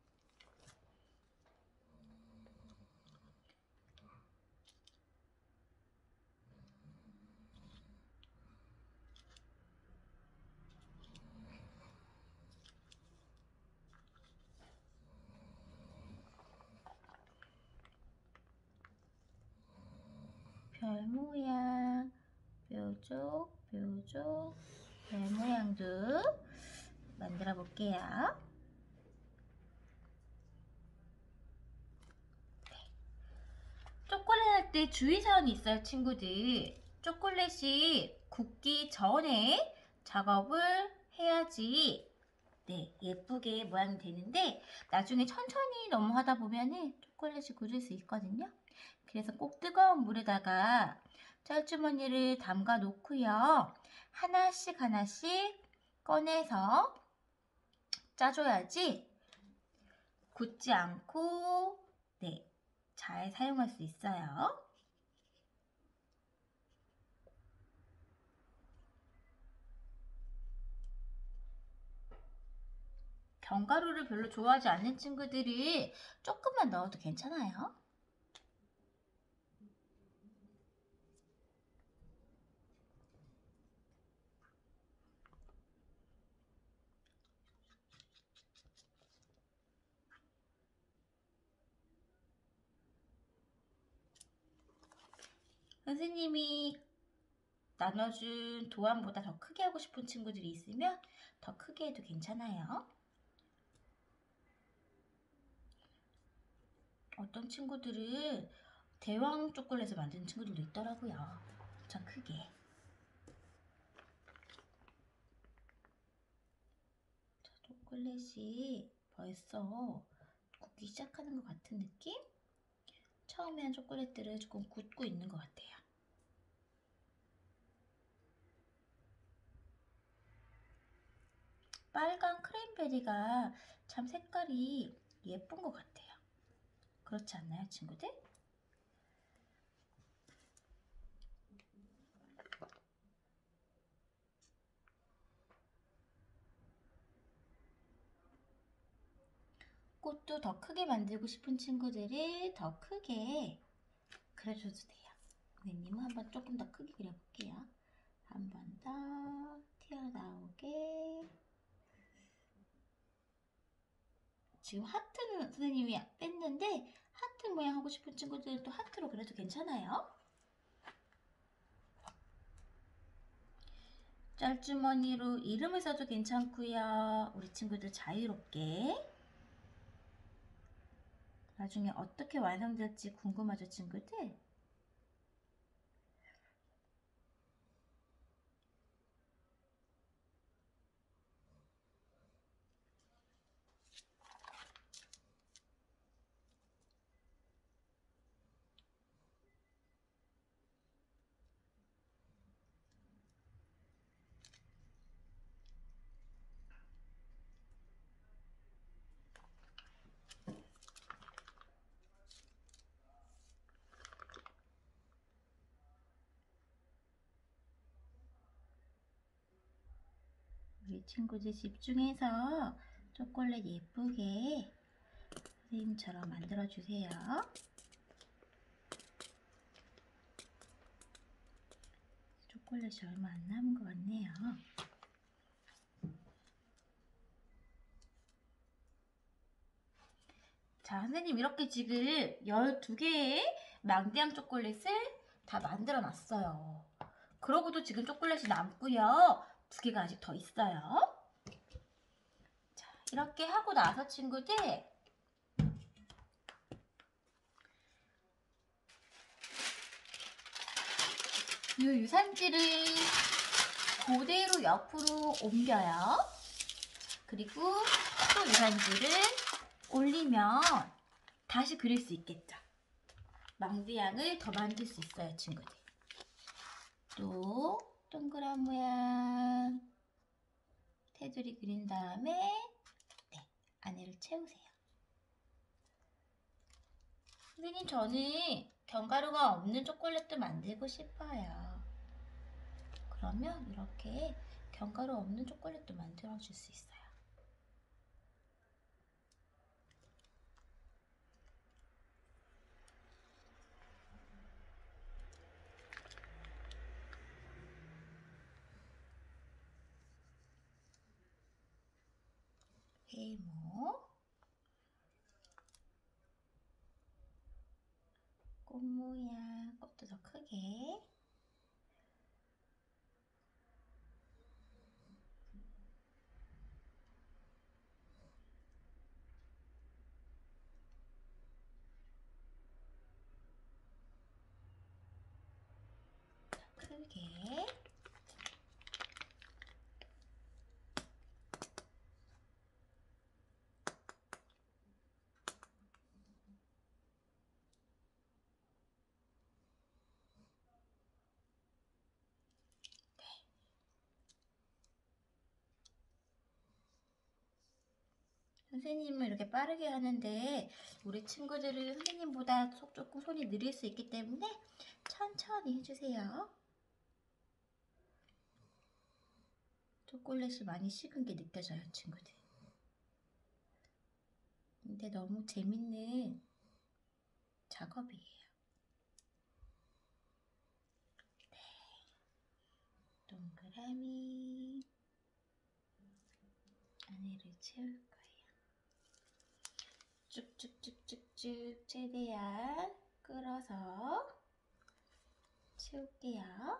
별 모양, 뾰족, 뾰족, 별 모양도 만들어 볼게요. 네. 초콜릿 할 때 주의사항이 있어요, 친구들. 초콜릿이 굽기 전에 작업을 해야지 네, 예쁘게 모양이 되는데 나중에 천천히 너무 하다 보면은 초콜릿이 굳을 수 있거든요. 그래서 꼭 뜨거운 물에다가 짤주머니를 담가 놓고요. 하나씩 하나씩 꺼내서 짜줘야지 굳지 않고 네, 잘 사용할 수 있어요. 견과류를 별로 좋아하지 않는 친구들이 조금만 넣어도 괜찮아요. 선생님이 나눠준 도안보다 더 크게 하고 싶은 친구들이 있으면 더 크게 해도 괜찮아요. 어떤 친구들은 대왕 초콜릿을 만드는 친구들도 있더라고요. 엄청 크게. 자, 초콜릿이 벌써 굳기 시작하는 것 같은 느낌? 처음에 한 초콜릿들을 조금 굳고 있는 것 같아요. 빨간 크랜베리가 참 색깔이 예쁜 것 같아요. 그렇지 않나요, 친구들? 꽃도 더 크게 만들고 싶은 친구들이 더 크게 그려줘도 돼요. 선생님은 한번 조금 더 크게 그려볼게요. 한 번 더 튀어나오게. 지금 하트는 선생님이 뺐는데 하트 모양 하고 싶은 친구들은 또 하트로 그려도 괜찮아요. 짤주머니로 이름을 써도 괜찮고요. 우리 친구들 자유롭게. 나중에 어떻게 완성될지 궁금하죠, 친구들? 우리 친구들 집중해서 초콜릿 예쁘게 선생님처럼 만들어주세요. 초콜릿이 얼마 안 남은 것 같네요. 자, 선생님 이렇게 지금 열두 개의 망디앙 초콜릿을 다 만들어 놨어요. 그러고도 지금 초콜릿이 남고요. 두 개가 아직 더 있어요. 자, 이렇게 하고 나서 친구들 이 유산지를 그대로 옆으로 옮겨요. 그리고 또 유산지를 올리면 다시 그릴 수 있겠죠. 망디앙을 더 만들 수 있어요, 친구들. 또 동그란 모양 테두리 그린 다음에 네, 안에를 채우세요. 선생님, 저는 견과류가 없는 초콜릿도 만들고 싶어요. 그러면 이렇게 견과류 없는 초콜릿도 만들어 줄 수 있어요. 세모, 꽃 모양, 꽃도 더 크게. 크게. 선생님은 이렇게 빠르게 하는데 우리 친구들은 선생님보다 속 조금 손이 느릴 수 있기 때문에 천천히 해주세요. 초콜릿이 많이 식은 게 느껴져요, 친구들. 근데 너무 재밌는 작업이에요. 네. 동그라미 안에를 채울 거예요. 쭉쭉쭉쭉쭉 최대한 끌어서 채울게요.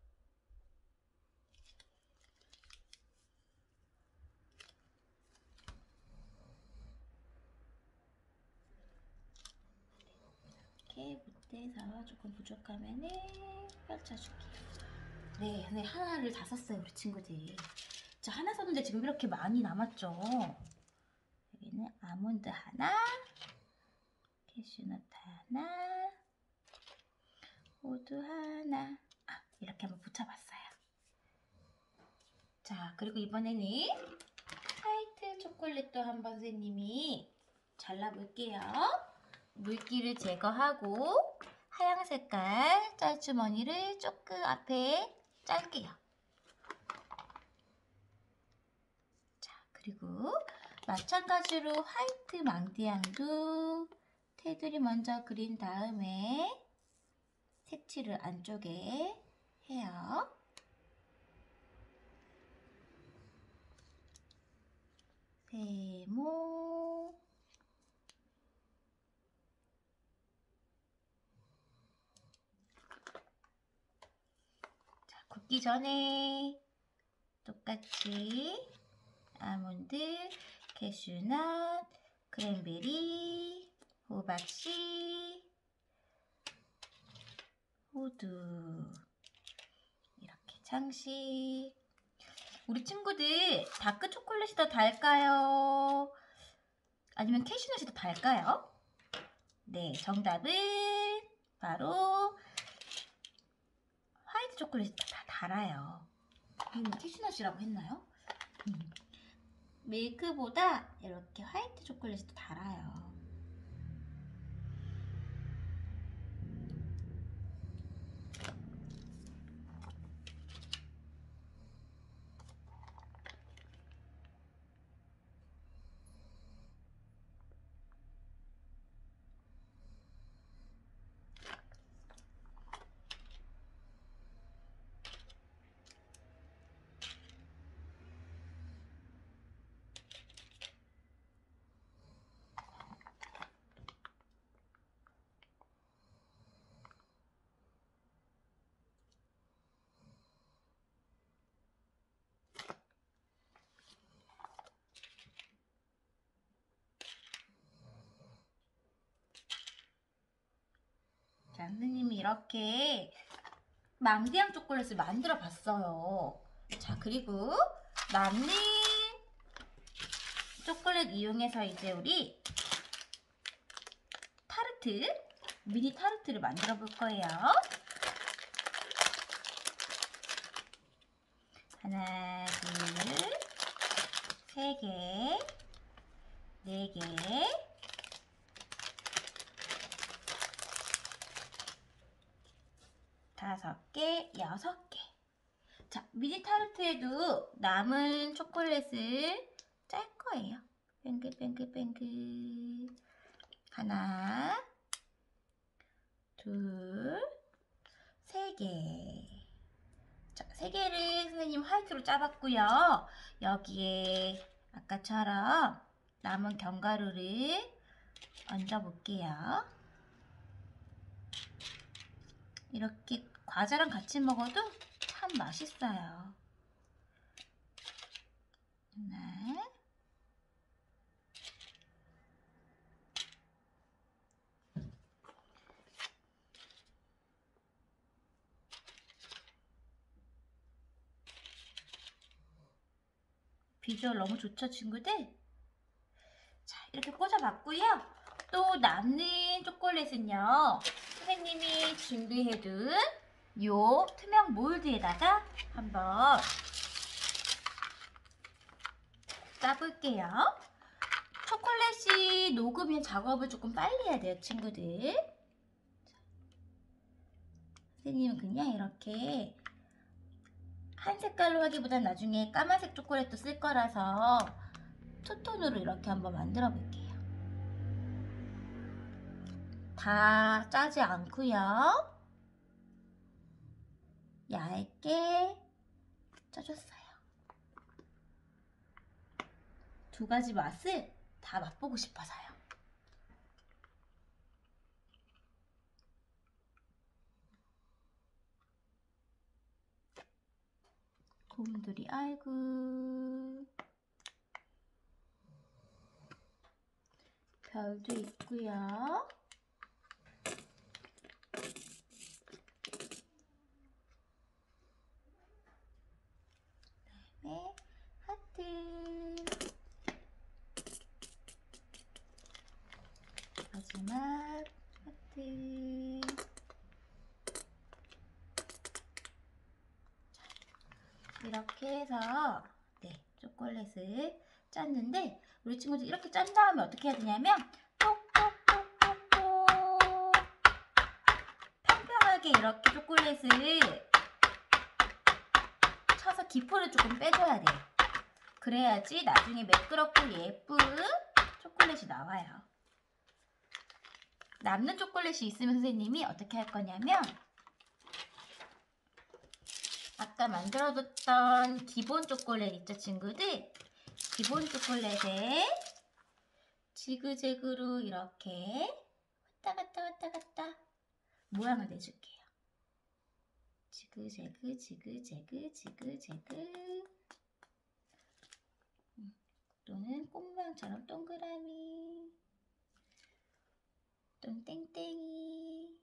이렇게 밑에서 조금 부족하면은 펼쳐줄게요. 네, 근데 하나를 다 썼어요, 우리 친구들. 저 하나 썼는데 지금 이렇게 많이 남았죠? 여기는 아몬드 하나, 캐슈넛 하나, 호두 하나. 아, 이렇게 한번 붙여봤어요. 자, 그리고 이번에는 화이트 초콜릿도 한번 선생님이 잘라볼게요. 물기를 제거하고 하얀 색깔 짤주머니를 조금 앞에 짤게요. 자, 그리고 마찬가지로 화이트 망디향도 테두리 먼저 그린 다음에 색칠을 안쪽에 해요. 세모 자, 굽기 전에 똑같이 아몬드, 캐슈넛, 크랜베리, 호박씨, 호두 이렇게 장식. 우리 친구들 다크 초콜릿이 더 달까요? 아니면 캐슈넛이 더 달까요? 네, 정답은 바로 화이트 초콜릿이 다 달아요. 음, 캐슈넛이라고 했나요? 음. 밀크보다 이렇게 화이트 초콜릿이 더 달아요. 자, 선생님이 이렇게 망디향 초콜릿을 만들어 봤어요. 자, 그리고 남는 초콜릿 이용해서 이제 우리 타르트, 미니 타르트를 만들어 볼 거예요. 하나, 둘, 세 개, 네 개, 다섯 개, 여섯 개. 자, 미니 타르트에도 남은 초콜릿을 짤 거예요. 뱅글뱅글뱅글. 하나, 둘, 세 개. 자, 세 개를 선생님 화이트로 짜봤고요. 여기에 아까처럼 남은 견과류를 얹어볼게요. 이렇게 과자랑 같이 먹어도 참 맛있어요. 하나, 비주얼 너무 좋죠, 친구들? 자, 이렇게 꽂아봤고요. 또 남는 초콜릿은요, 선생님이 준비해둔 요 투명 몰드에다가 한번 짜볼게요. 초콜릿이 녹으면 작업을 조금 빨리 해야 돼요, 친구들. 선생님은 그냥 이렇게 한 색깔로 하기보단 나중에 까만색 초콜릿도 쓸 거라서 투톤으로 이렇게 한번 만들어 볼게요. 다 짜지 않고요. 얇게 짜줬어요. 두 가지 맛을 다 맛보고 싶어서요. 곰돌이 아이고. 별도 있고요. 그다음에 하트. 마지막 하트. 자, 이렇게 해서 네, 초콜릿을 짰는데 우리 친구들 이렇게 짠 다음에 어떻게 해야 되냐면 똑똑똑똑똑 평평하게 이렇게 초콜릿을 쳐서 기포를 조금 빼줘야 돼요. 그래야지 나중에 매끄럽고 예쁜 초콜릿이 나와요. 남는 초콜릿이 있으면 선생님이 어떻게 할 거냐면 아까 만들어뒀던 기본 초콜릿 있죠, 친구들? 기본 초콜릿에 지그재그로 이렇게 왔다 갔다 왔다 갔다 모양을 내줄게요. 지그재그 지그재그 지그재그 또는 꽃모양처럼 동그라미 또는 땡땡이.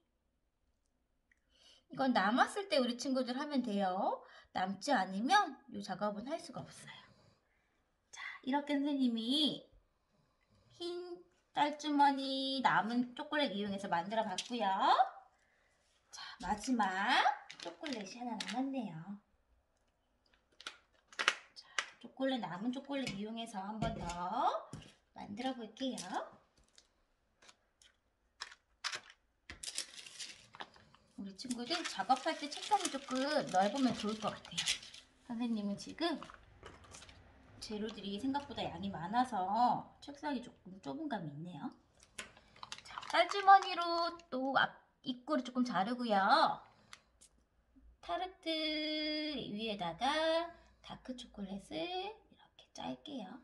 이건 남았을 때 우리 친구들 하면 돼요. 남지 않으면 이 작업은 할 수가 없어요. 자, 이렇게 선생님이 흰 딸주머니 남은 초콜릿 이용해서 만들어 봤고요. 자, 마지막 초콜릿이 하나 남았네요. 자, 초콜릿 남은 초콜릿 이용해서 한 번 더 만들어 볼게요. 우리 친구들 작업할 때 책상이 조금 넓으면 좋을 것 같아요. 선생님은 지금 재료들이 생각보다 양이 많아서 책상이 조금 좁은 감이 있네요. 자, 딸주머니로 또 앞 입구를 조금 자르고요. 타르트 위에다가 다크 초콜릿을 이렇게 짤게요.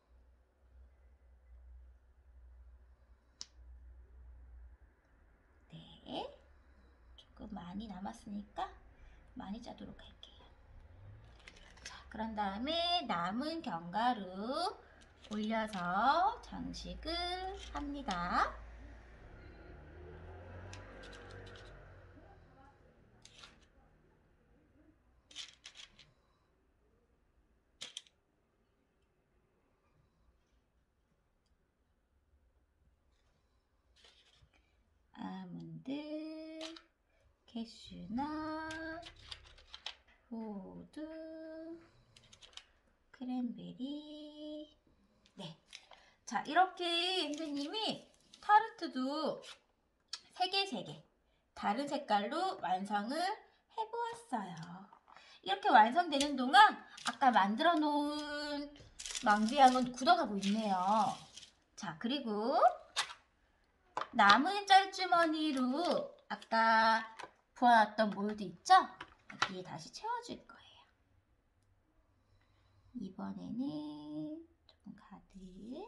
네. 조금 많이 남았으니까 많이 짜도록 할게요. 자, 그런 다음에 남은 견과류 올려서 장식을 합니다. 아몬드, 캐슈넛, 호두, 크랜베리. 네. 자, 이렇게 선생님이 타르트도 세 개, 세 개 다른 색깔로 완성을 해보았어요. 이렇게 완성되는 동안 아까 만들어 놓은 망비향은 굳어가고 있네요. 자, 그리고 남은 짤주머니로 아까 부어놨던 몰드 있죠? 여기에 다시 채워줄 거예요. 이번에는 조금 가득. 네.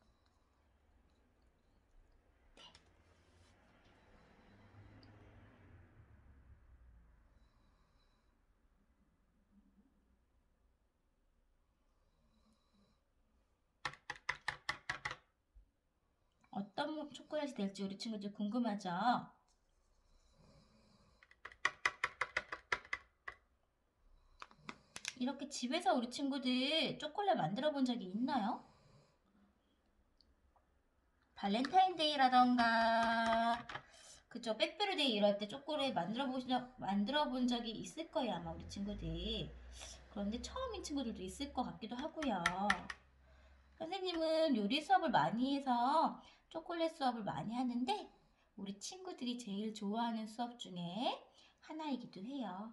어떤 초콜릿이 될지 우리 친구들 궁금하죠? 이렇게 집에서 우리 친구들 초콜릿 만들어 본 적이 있나요? 발렌타인데이라던가 그쵸, 빼빼로데이 이럴 때 초콜릿 만들어 보시려 만들어 본 적이 있을 거예요, 아마 우리 친구들. 그런데 처음인 친구들도 있을 것 같기도 하고요. 선생님은 요리 수업을 많이 해서 초콜릿 수업을 많이 하는데 우리 친구들이 제일 좋아하는 수업 중에 하나이기도 해요.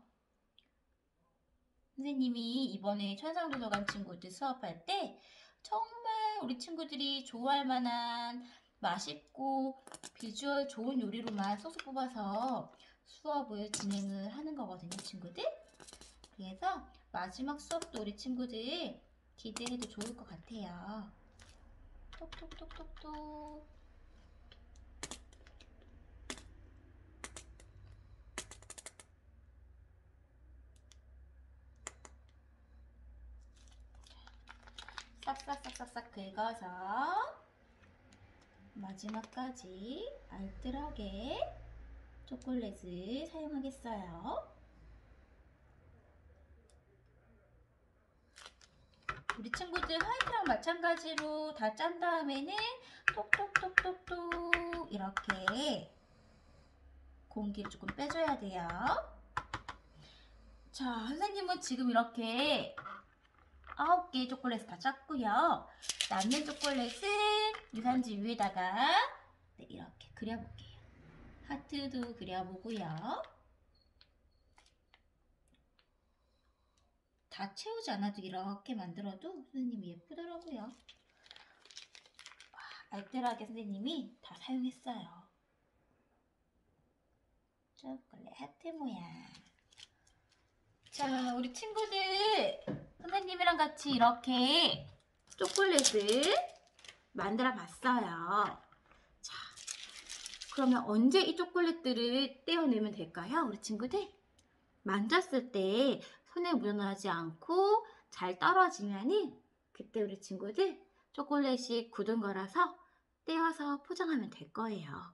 선생님이 이번에 천상도서관 친구들 수업할 때 정말 우리 친구들이 좋아할 만한 맛있고 비주얼 좋은 요리로만 소스 뽑아서 수업을 진행을 하는 거거든요, 친구들. 그래서 마지막 수업도 우리 친구들 기대해도 좋을 것 같아요. 톡톡톡톡톡. 싹싹싹싹싹 긁어서 마지막까지 알뜰하게 초콜릿을 사용하겠어요. 우리 친구들 화이트랑 마찬가지로 다 짠 다음에는 톡톡톡톡톡 이렇게 공기를 조금 빼줘야 돼요. 자, 선생님은 지금 이렇게 아홉 개의 초콜릿을 다 짰고요. 남는 초콜릿은 유산지 위에다가 네, 이렇게 그려볼게요. 하트도 그려보고요. 다 채우지 않아도 이렇게 만들어도 선생님이 예쁘더라고요. 와, 알뜰하게 선생님이 다 사용했어요. 초콜릿 하트 모양. 자, 우리 친구들 선생님이랑 같이 이렇게 초콜릿을 만들어 봤어요. 자, 그러면 언제 이 초콜릿들을 떼어내면 될까요? 우리 친구들? 만졌을 때 손에 묻어나지 않고 잘 떨어지면은 그때 우리 친구들 초콜릿이 굳은 거라서 떼어서 포장하면 될 거예요.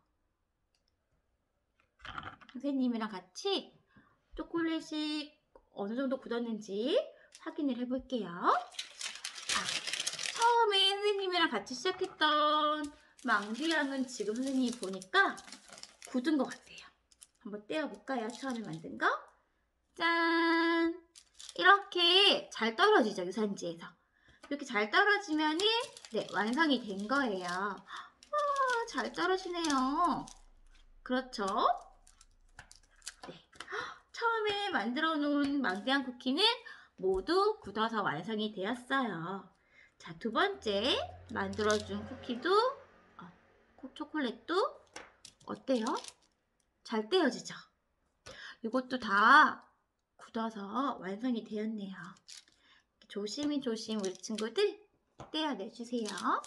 선생님이랑 같이 초콜릿이 어느 정도 굳었는지 확인을 해볼게요. 자, 처음에 선생님이랑 같이 시작했던 망두향은 지금 선생님이 보니까 굳은 것 같아요. 한번 떼어볼까요? 처음에 만든 거. 짠! 이렇게 잘 떨어지죠, 유산지에서. 이렇게 잘 떨어지면은 네, 완성이 된 거예요. 와, 잘 떨어지네요. 그렇죠? 네. 처음에 만들어 놓은 망대향 쿠키는 모두 굳어서 완성이 되었어요. 자, 두 번째 만들어준 쿠키도 어, 초콜릿도 어때요? 잘 떼어지죠? 이것도 다 굳어서 완성이 되었네요. 조심히 조심 우리 친구들 떼어내주세요.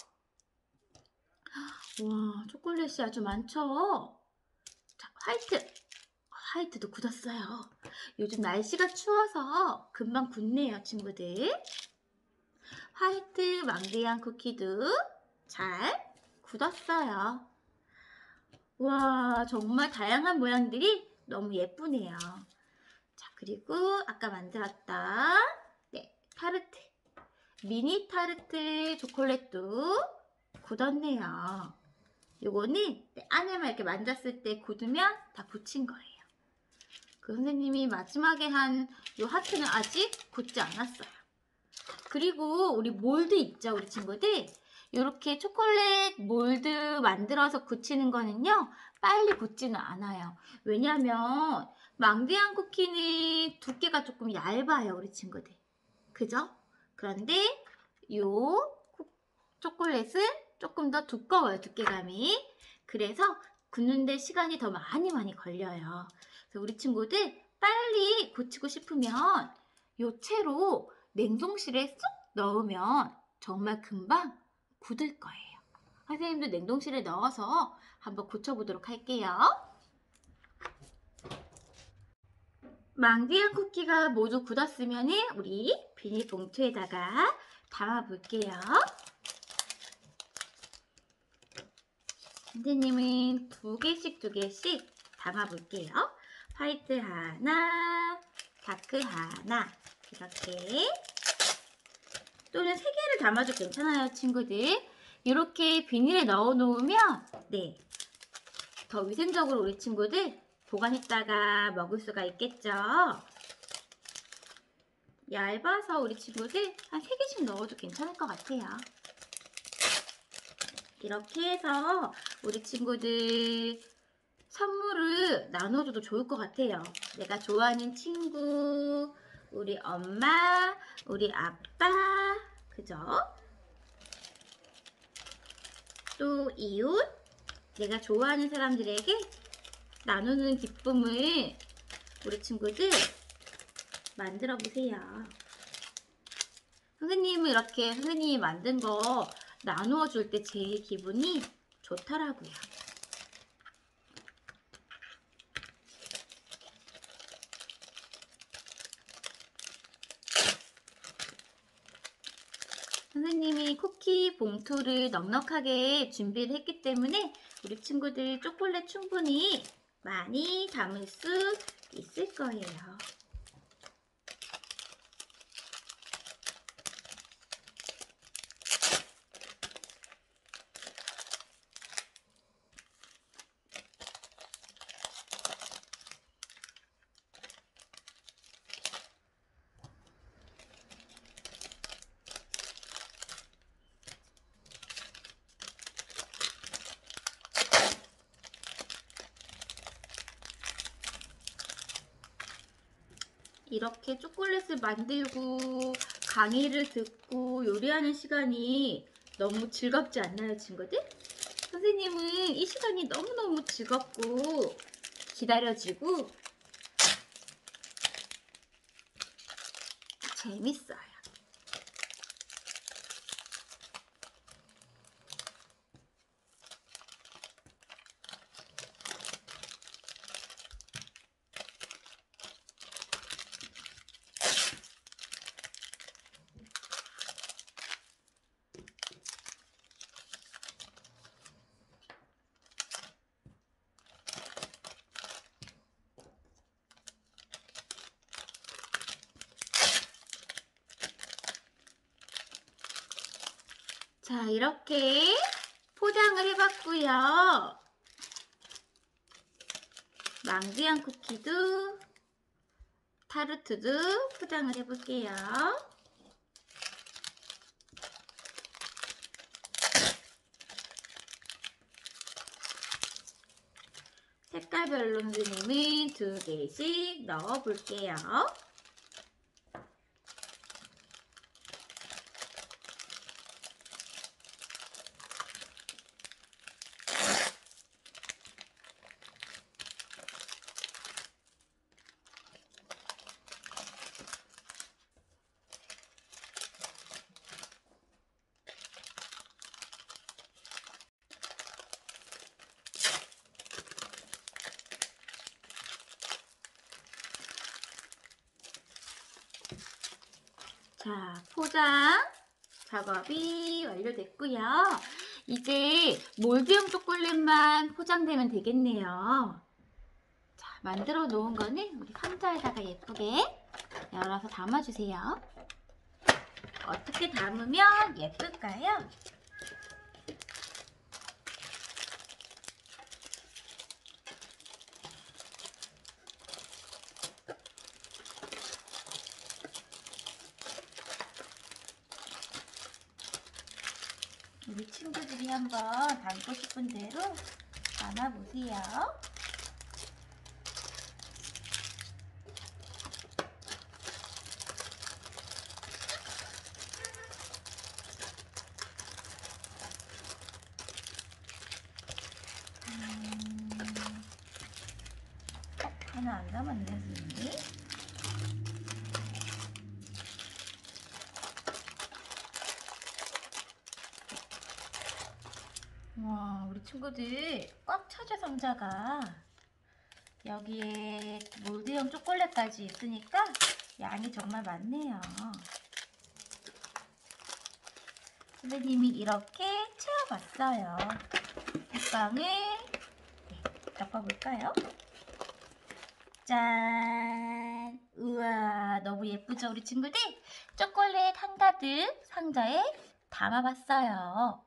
와, 초콜릿이 아주 많죠? 자, 화이트. 화이트도 굳었어요. 요즘 날씨가 추워서 금방 굳네요, 친구들. 화이트 망대향 쿠키도 잘 굳었어요. 와, 정말 다양한 모양들이 너무 예쁘네요. 자, 그리고 아까 만들었던 네, 타르트, 미니 타르트 초콜릿도 굳었네요. 요거는 네, 안에만 이렇게 만졌을 때 굳으면 다 굳힌 거예요. 그 선생님이 마지막에 한 요 하트는 아직 굳지 않았어요. 그리고 우리 몰드 있죠, 우리 친구들? 이렇게 초콜릿 몰드 만들어서 굳히는 거는요, 빨리 굳지는 않아요. 왜냐면 망대향 쿠키는 두께가 조금 얇아요, 우리 친구들. 그죠? 그런데 요 초콜릿은 조금 더 두꺼워요, 두께감이. 그래서 굳는데 시간이 더 많이 많이 걸려요. 그래서 우리 친구들 빨리 굳히고 싶으면 요 채로 냉동실에 쏙 넣으면 정말 금방 굳을 거예요. 선생님도 냉동실에 넣어서 한번 굳혀보도록 할게요. 망대향 쿠키가 모두 굳었으면 우리 비닐봉투에다가 담아볼게요. 선생님은 두 개씩 두 개씩 담아볼게요. 화이트 하나, 다크 하나 이렇게 또는 세 개를 담아도 괜찮아요, 친구들. 이렇게 비닐에 넣어 놓으면 네, 더 위생적으로 우리 친구들 보관했다가 먹을 수가 있겠죠. 얇아서 우리 친구들 한 세 개씩 넣어도 괜찮을 것 같아요. 이렇게 해서 우리 친구들 선물을 나눠줘도 좋을 것 같아요. 내가 좋아하는 친구, 우리 엄마, 우리 아빠, 그죠? 또 이웃, 내가 좋아하는 사람들에게 나누는 기쁨을 우리 친구들 만들어 보세요. 선생님은 이렇게 선생님이 만든 거 나누어 줄 때 제일 기분이 좋더라고요. 선생님이 쿠키 봉투를 넉넉하게 준비를 했기 때문에 우리 친구들 초콜릿 충분히 많이 담을 수 있을 거예요. 이렇게 초콜릿을 만들고 강의를 듣고 요리하는 시간이 너무 즐겁지 않나요, 친구들? 선생님은 이 시간이 너무너무 즐겁고 기다려지고 재밌어요. 자, 이렇게 포장을 해봤고요. 망지향 쿠키도 타르트도 포장을 해볼게요. 색깔별로 선생님은 두 개씩 넣어볼게요. 자, 포장 작업이 완료됐고요. 이제 몰드형 초콜릿만 포장되면 되겠네요. 자, 만들어 놓은 거는 우리 상자에다가 예쁘게 열어서 담아주세요. 어떻게 담으면 예쁠까요? 우리 친구들이 한번 담고 싶은 대로 담아보세요. 음... 어, 하나 안 남았네, 선생님. 와, 우리 친구들 꽉 차죠, 상자가. 여기에 몰드형 초콜릿까지 있으니까 양이 정말 많네요. 선생님이 이렇게 채워봤어요. 뚜껑을 네, 덮어볼까요? 짠! 우와, 너무 예쁘죠, 우리 친구들? 초콜릿 한가득 상자에 담아봤어요.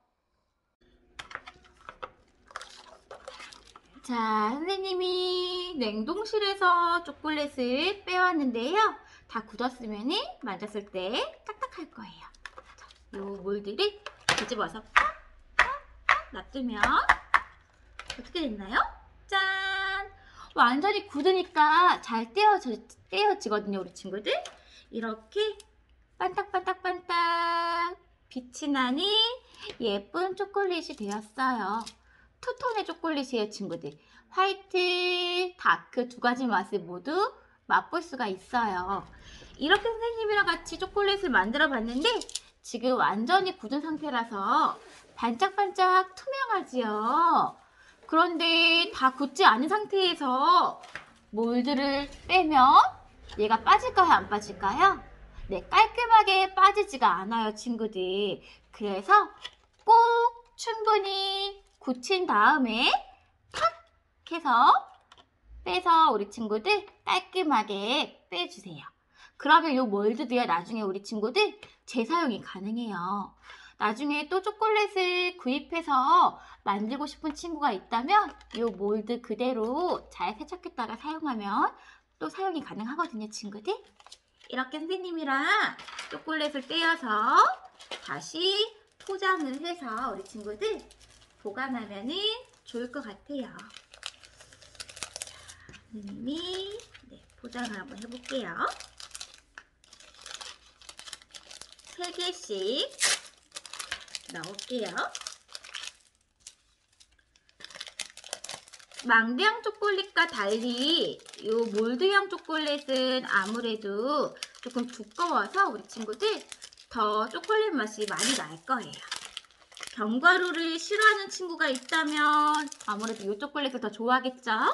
자, 선생님이 냉동실에서 초콜릿을 빼왔는데요. 다 굳었으면 만졌을 때 딱딱할 거예요. 자, 요 몰드를 뒤집어서 팍팍팍 놔두면 어떻게 됐나요? 짠! 완전히 굳으니까 잘 떼어지, 떼어지거든요, 우리 친구들. 이렇게 반딱반딱반딱 빛이 나니 예쁜 초콜릿이 되었어요. 투톤의 초콜릿이에요, 친구들. 화이트, 다크 두 가지 맛을 모두 맛볼 수가 있어요. 이렇게 선생님이랑 같이 초콜릿을 만들어 봤는데 지금 완전히 굳은 상태라서 반짝반짝 투명하지요. 그런데 다 굳지 않은 상태에서 몰드를 빼면 얘가 빠질까요? 안 빠질까요? 네, 깔끔하게 빠지지가 않아요, 친구들. 그래서 꼭 충분히 굳힌 다음에 탁 해서 빼서 우리 친구들 깔끔하게 빼주세요. 그러면 이 몰드도요, 나중에 우리 친구들 재사용이 가능해요. 나중에 또 초콜릿을 구입해서 만들고 싶은 친구가 있다면 이 몰드 그대로 잘 세척했다가 사용하면 또 사용이 가능하거든요, 친구들. 이렇게 선생님이랑 초콜릿을 떼어서 다시 포장을 해서 우리 친구들 보관하면 좋을 것 같아요. 선생님이 네, 포장을 한번 해볼게요. 세 개씩 넣을게요. 망대향 초콜릿과 달리 이 몰드향 초콜릿은 아무래도 조금 두꺼워서 우리 친구들 더 초콜릿 맛이 많이 날 거예요. 견과류를 싫어하는 친구가 있다면 아무래도 이 초콜릿을 더 좋아하겠죠?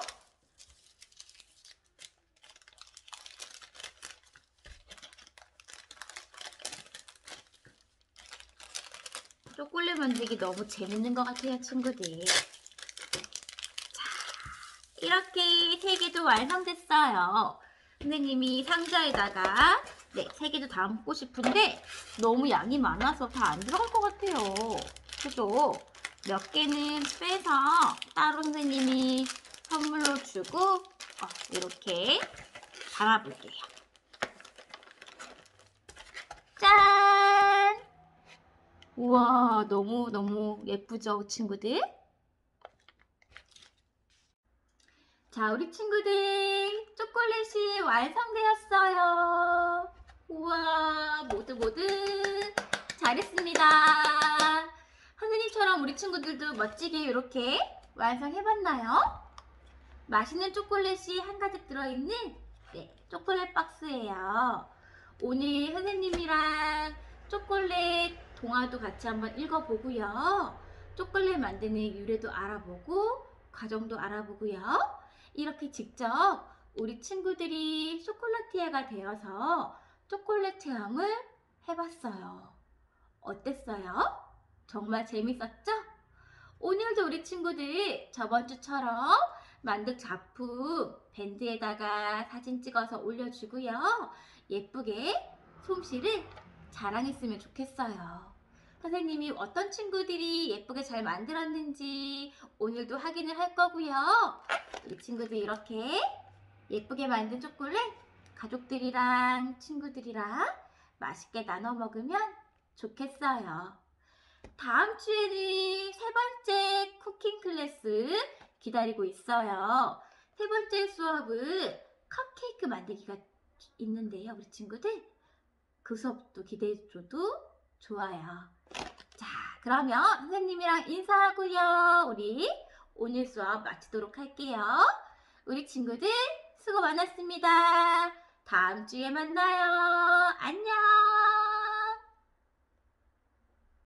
초콜릿 만들기 너무 재밌는 것 같아요, 친구들. 자, 이렇게 세 개도 완성됐어요. 선생님이 상자에다가 네, 세 개도 담고 싶은데 너무 양이 많아서 다 안 들어갈 것 같아요. 그죠? 몇 개는 빼서 따로 선생님이 선물로 주고 어, 이렇게 담아볼게요. 짠! 우와, 너무너무 예쁘죠, 친구들? 자, 우리 친구들 초콜릿이 완성되었어요. 우와, 모두 모두 잘했습니다. 선생님처럼 우리 친구들도 멋지게 이렇게 완성해봤나요? 맛있는 초콜릿이 한가득 들어있는 네, 초콜릿 박스예요. 오늘 선생님이랑 초콜릿 동화도 같이 한번 읽어보고요. 초콜릿 만드는 유래도 알아보고 과정도 알아보고요. 이렇게 직접 우리 친구들이 초콜릿티에가 되어서 초콜릿 체험을 해봤어요. 어땠어요? 정말 재밌었죠? 오늘도 우리 친구들 저번 주처럼 만든 작품 밴드에다가 사진 찍어서 올려주고요. 예쁘게 솜씨를 자랑했으면 좋겠어요. 선생님이 어떤 친구들이 예쁘게 잘 만들었는지 오늘도 확인을 할 거고요. 우리 친구들 이렇게 예쁘게 만든 초콜릿 가족들이랑 친구들이랑 맛있게 나눠 먹으면 좋겠어요. 다음 주에는 세 번째 쿠킹 클래스 기다리고 있어요. 세 번째 수업은 컵케이크 만들기가 있는데요. 우리 친구들 그 수업도 기대해줘도 좋아요. 자, 그러면 선생님이랑 인사하고요. 우리 오늘 수업 마치도록 할게요. 우리 친구들 수고 많았습니다. 다음 주에 만나요. 안녕.